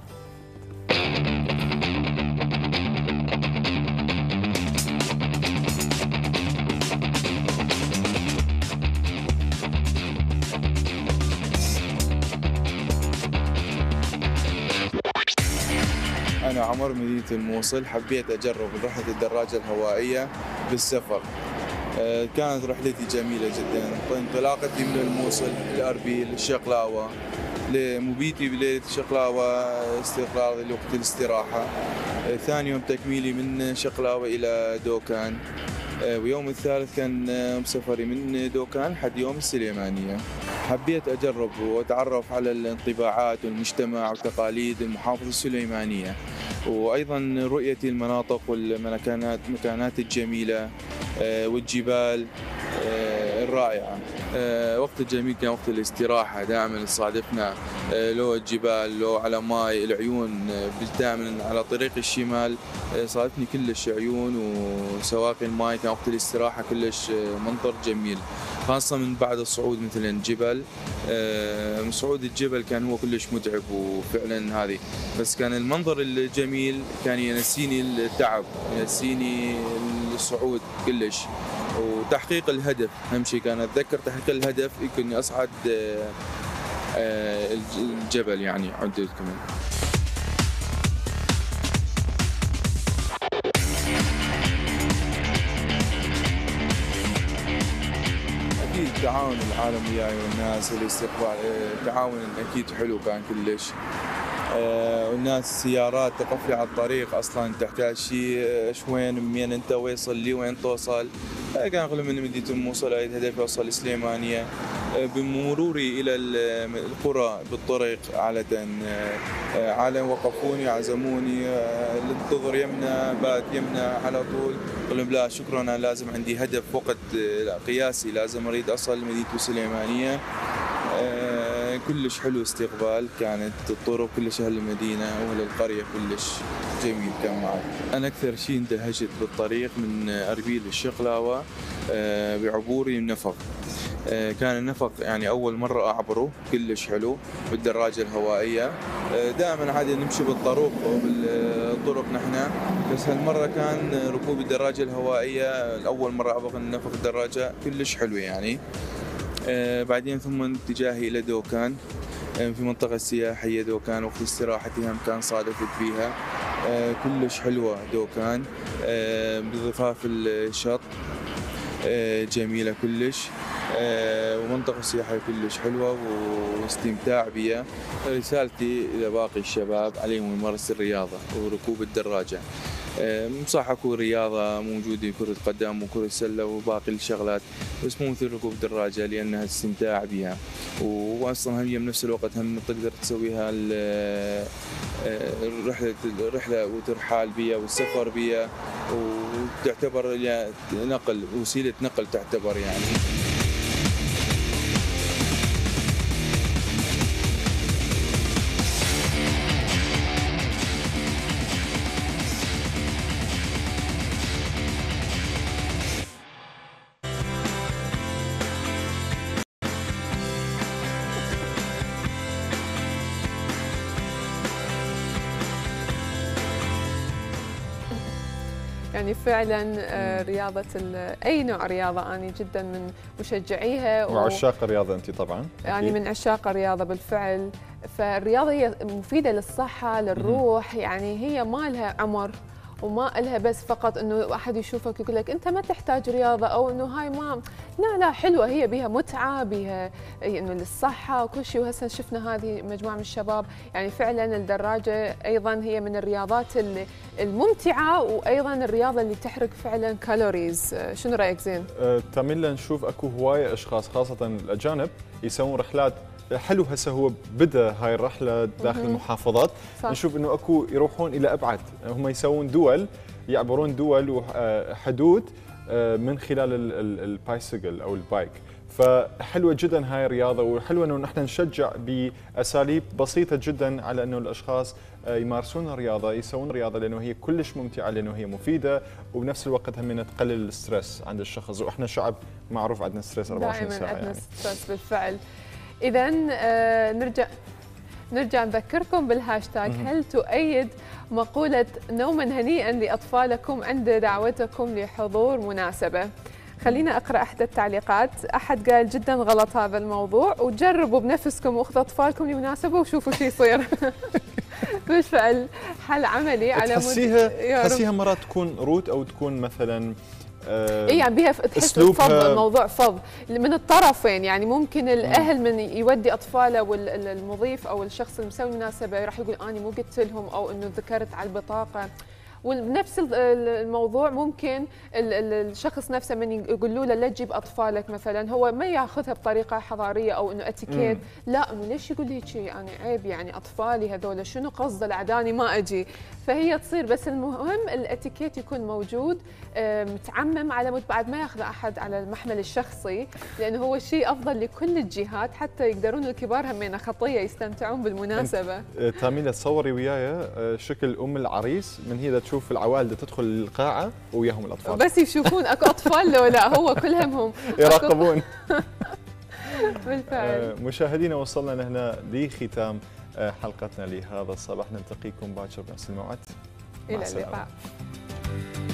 أنا عمر مدينة الموصل، حبيت أجرب رحلة الدراجة الهوائية بالسفر. كانت رحلتي جميلة جدا، انطلاقتي من الموصل لأربيل الشقلاوة لمبيتي بليلة الشقلاوة استقرار لوقت الاستراحة. ثاني يوم تكميلي من شقلاوة إلى دوكان، ويوم الثالث كان سفري من دوكان لحد يوم السليمانية. حبيت أجرب وأتعرف على الانطباعات والمجتمع وتقاليد المحافظة السليمانية، وأيضا رؤيتي المناطق والمكانات الجميلة والجبال الرائعة. وقت الجميل كان وقت الاستراحة، دائما صادفنا لو الجبال لو على ماي العيون، دائما على طريق الشمال صادفني كلش عيون وسواقي الماي. كان وقت الاستراحة كلش منظر جميل، خاصة من بعد الصعود مثلا الجبل. صعود الجبل كان هو كلش متعب وفعلا هذه، بس كان المنظر الجميل كان ينسيني التعب، ينسيني الصعود كلش، وتحقيق الهدف أهم شيء. كان أتذكر تحقيق الهدف يمكن أصعد الجبل يعني عدة كمان. أكيد تعاون العالم وياي والناس الاستقبال، تعاون أكيد حلو كان كلش. والناس سيارات تقفلي على الطريق اصلا تحتاج شيء شوين من انت ويصل لي وين توصل. كان اغلب من مدينه الموصل اريد هدفي اوصل السليمانيه. بمروري الى القرى بالطريق عاده عالم وقفوني عزموني، انتظر يمنا بات يمنا على طول. قلت لهم لا شكرا، انا لازم عندي هدف وقت قياسي، لازم اريد اصل مدينه السليمانيه. كلش حلو استقبال، كانت الطرق كلش أهل المدينة وأهل القرية كلش جميل كان معي. أنا أكثر شيء اندهشت بالطريق من أربيل للشقلاوة بعبوري النفق. كان النفق يعني أول مرة أعبره، كلش حلو بالدراجة الهوائية. دائما عادي نمشي بالطرق وبالطرق نحن، بس هالمرة كان ركوب الدراجة الهوائية الأول مرة أعبر النفق الدراجة كلش حلوة يعني. بعدين ثم اتجاهي إلى دوكان في منطقة سياحية. دوكان وقت استراحتي هم كان صادفت فيها كلش حلوة دوكان بضفاف الشط جميلة كلش، ومنطقة سياحية كلش حلوة واستمتاع بها. رسالتي إلى باقي الشباب عليهم ممارسة الرياضة وركوب الدراجة. صح اكو رياضة موجودة كرة قدم وكرة سلة وباقي الشغلات، بس مو مثل ركوب الدراجة لأنها استمتاع بها، وأصلا هي بنفس الوقت هم تقدر تسويها الرحلة وترحال بها والسفر بها، وتعتبر نقل، وسيلة نقل تعتبر يعني. يعني فعلا رياضة أي نوع رياضة أنا جدا من مشجعيها وعشاق الرياضة أنت طبعا يعني من عشاق الرياضة بالفعل. فالرياضة هي مفيدة للصحة للروح، يعني هي ما لها عمر وما لها بس فقط انه احد يشوفك يقول لك انت ما تحتاج رياضه او انه هاي ما لا حلوه، هي بها متعه بها انه للصحه وكل شيء. وهسه شفنا هذه مجموعه من الشباب يعني فعلا الدراجه ايضا هي من الرياضات الممتعه، وايضا الرياضه اللي تحرق فعلا كالوريز. شنو رايك زين؟ تميلا نشوف اكو هوايه اشخاص خاصه الاجانب يسوون رحلات حلو. هسه هو بدا هاي الرحله داخل المحافظات، نشوف انه اكو يروحون الى ابعد، هم يسوون دول، يعبرون دول وحدود من خلال البايسيكل او البايك. فحلوه جدا هاي الرياضه، وحلوه انه نحن نشجع باساليب بسيطه جدا على انه الاشخاص يمارسون الرياضه، يسوون رياضه، لانه هي كلش ممتعه، لانه هي مفيده وبنفس الوقت هم تقلل الستريس عند الشخص. واحنا شعب معروف عندنا ستريس 24 ساعه دائما عندنا يعني. ستريس بالفعل. إذا نرجع نذكركم بالهاشتاج. هل تؤيد مقولة نوما هنيئا لأطفالكم عند دعوتكم لحضور مناسبة؟ خلينا أقرأ أحد التعليقات. أحد قال جدا غلط هذا الموضوع، وجربوا بنفسكم واخذوا أطفالكم لمناسبة وشوفوا شو يصير. بالفعل حل عملي على تحسيها مرات تكون روت أو تكون مثلا اي يعني بيها تحس الفض، الموضوع فض من الطرفين. يعني ممكن الاهل من يودي اطفاله والمضيف او الشخص اللي مسوي المناسبه راح يقول اني مو قلت لهم، او انه ذكرت على البطاقه، ونفس الموضوع ممكن الشخص نفسه من يقولوا له لا تجيب اطفالك مثلا، هو ما ياخذها بطريقه حضاريه او انه اتيكيت، لا انه ليش يقول لي هيك يعني عيب، يعني اطفالي هذول شنو قصده العداني ما اجي. فهي تصير، بس المهم الاتيكيت يكون موجود متعمم على مود بعد ما ياخذ احد على المحمل الشخصي، لانه هو شيء افضل لكل الجهات حتى يقدرون الكبار همين خطيه يستمتعون بالمناسبه. تامينة تصوري وياي شكل ام العريس من هي تشوف العوائل تدخل القاعه وياهم الاطفال، بس يشوفون اكو اطفال لو لا هو كل همهم يراقبون. بالفعل. مشاهدينا وصلنا هنا لختام حلقتنا لهذا الصباح، نلتقيكم باكر بنفس الموعد. الى اللقاء.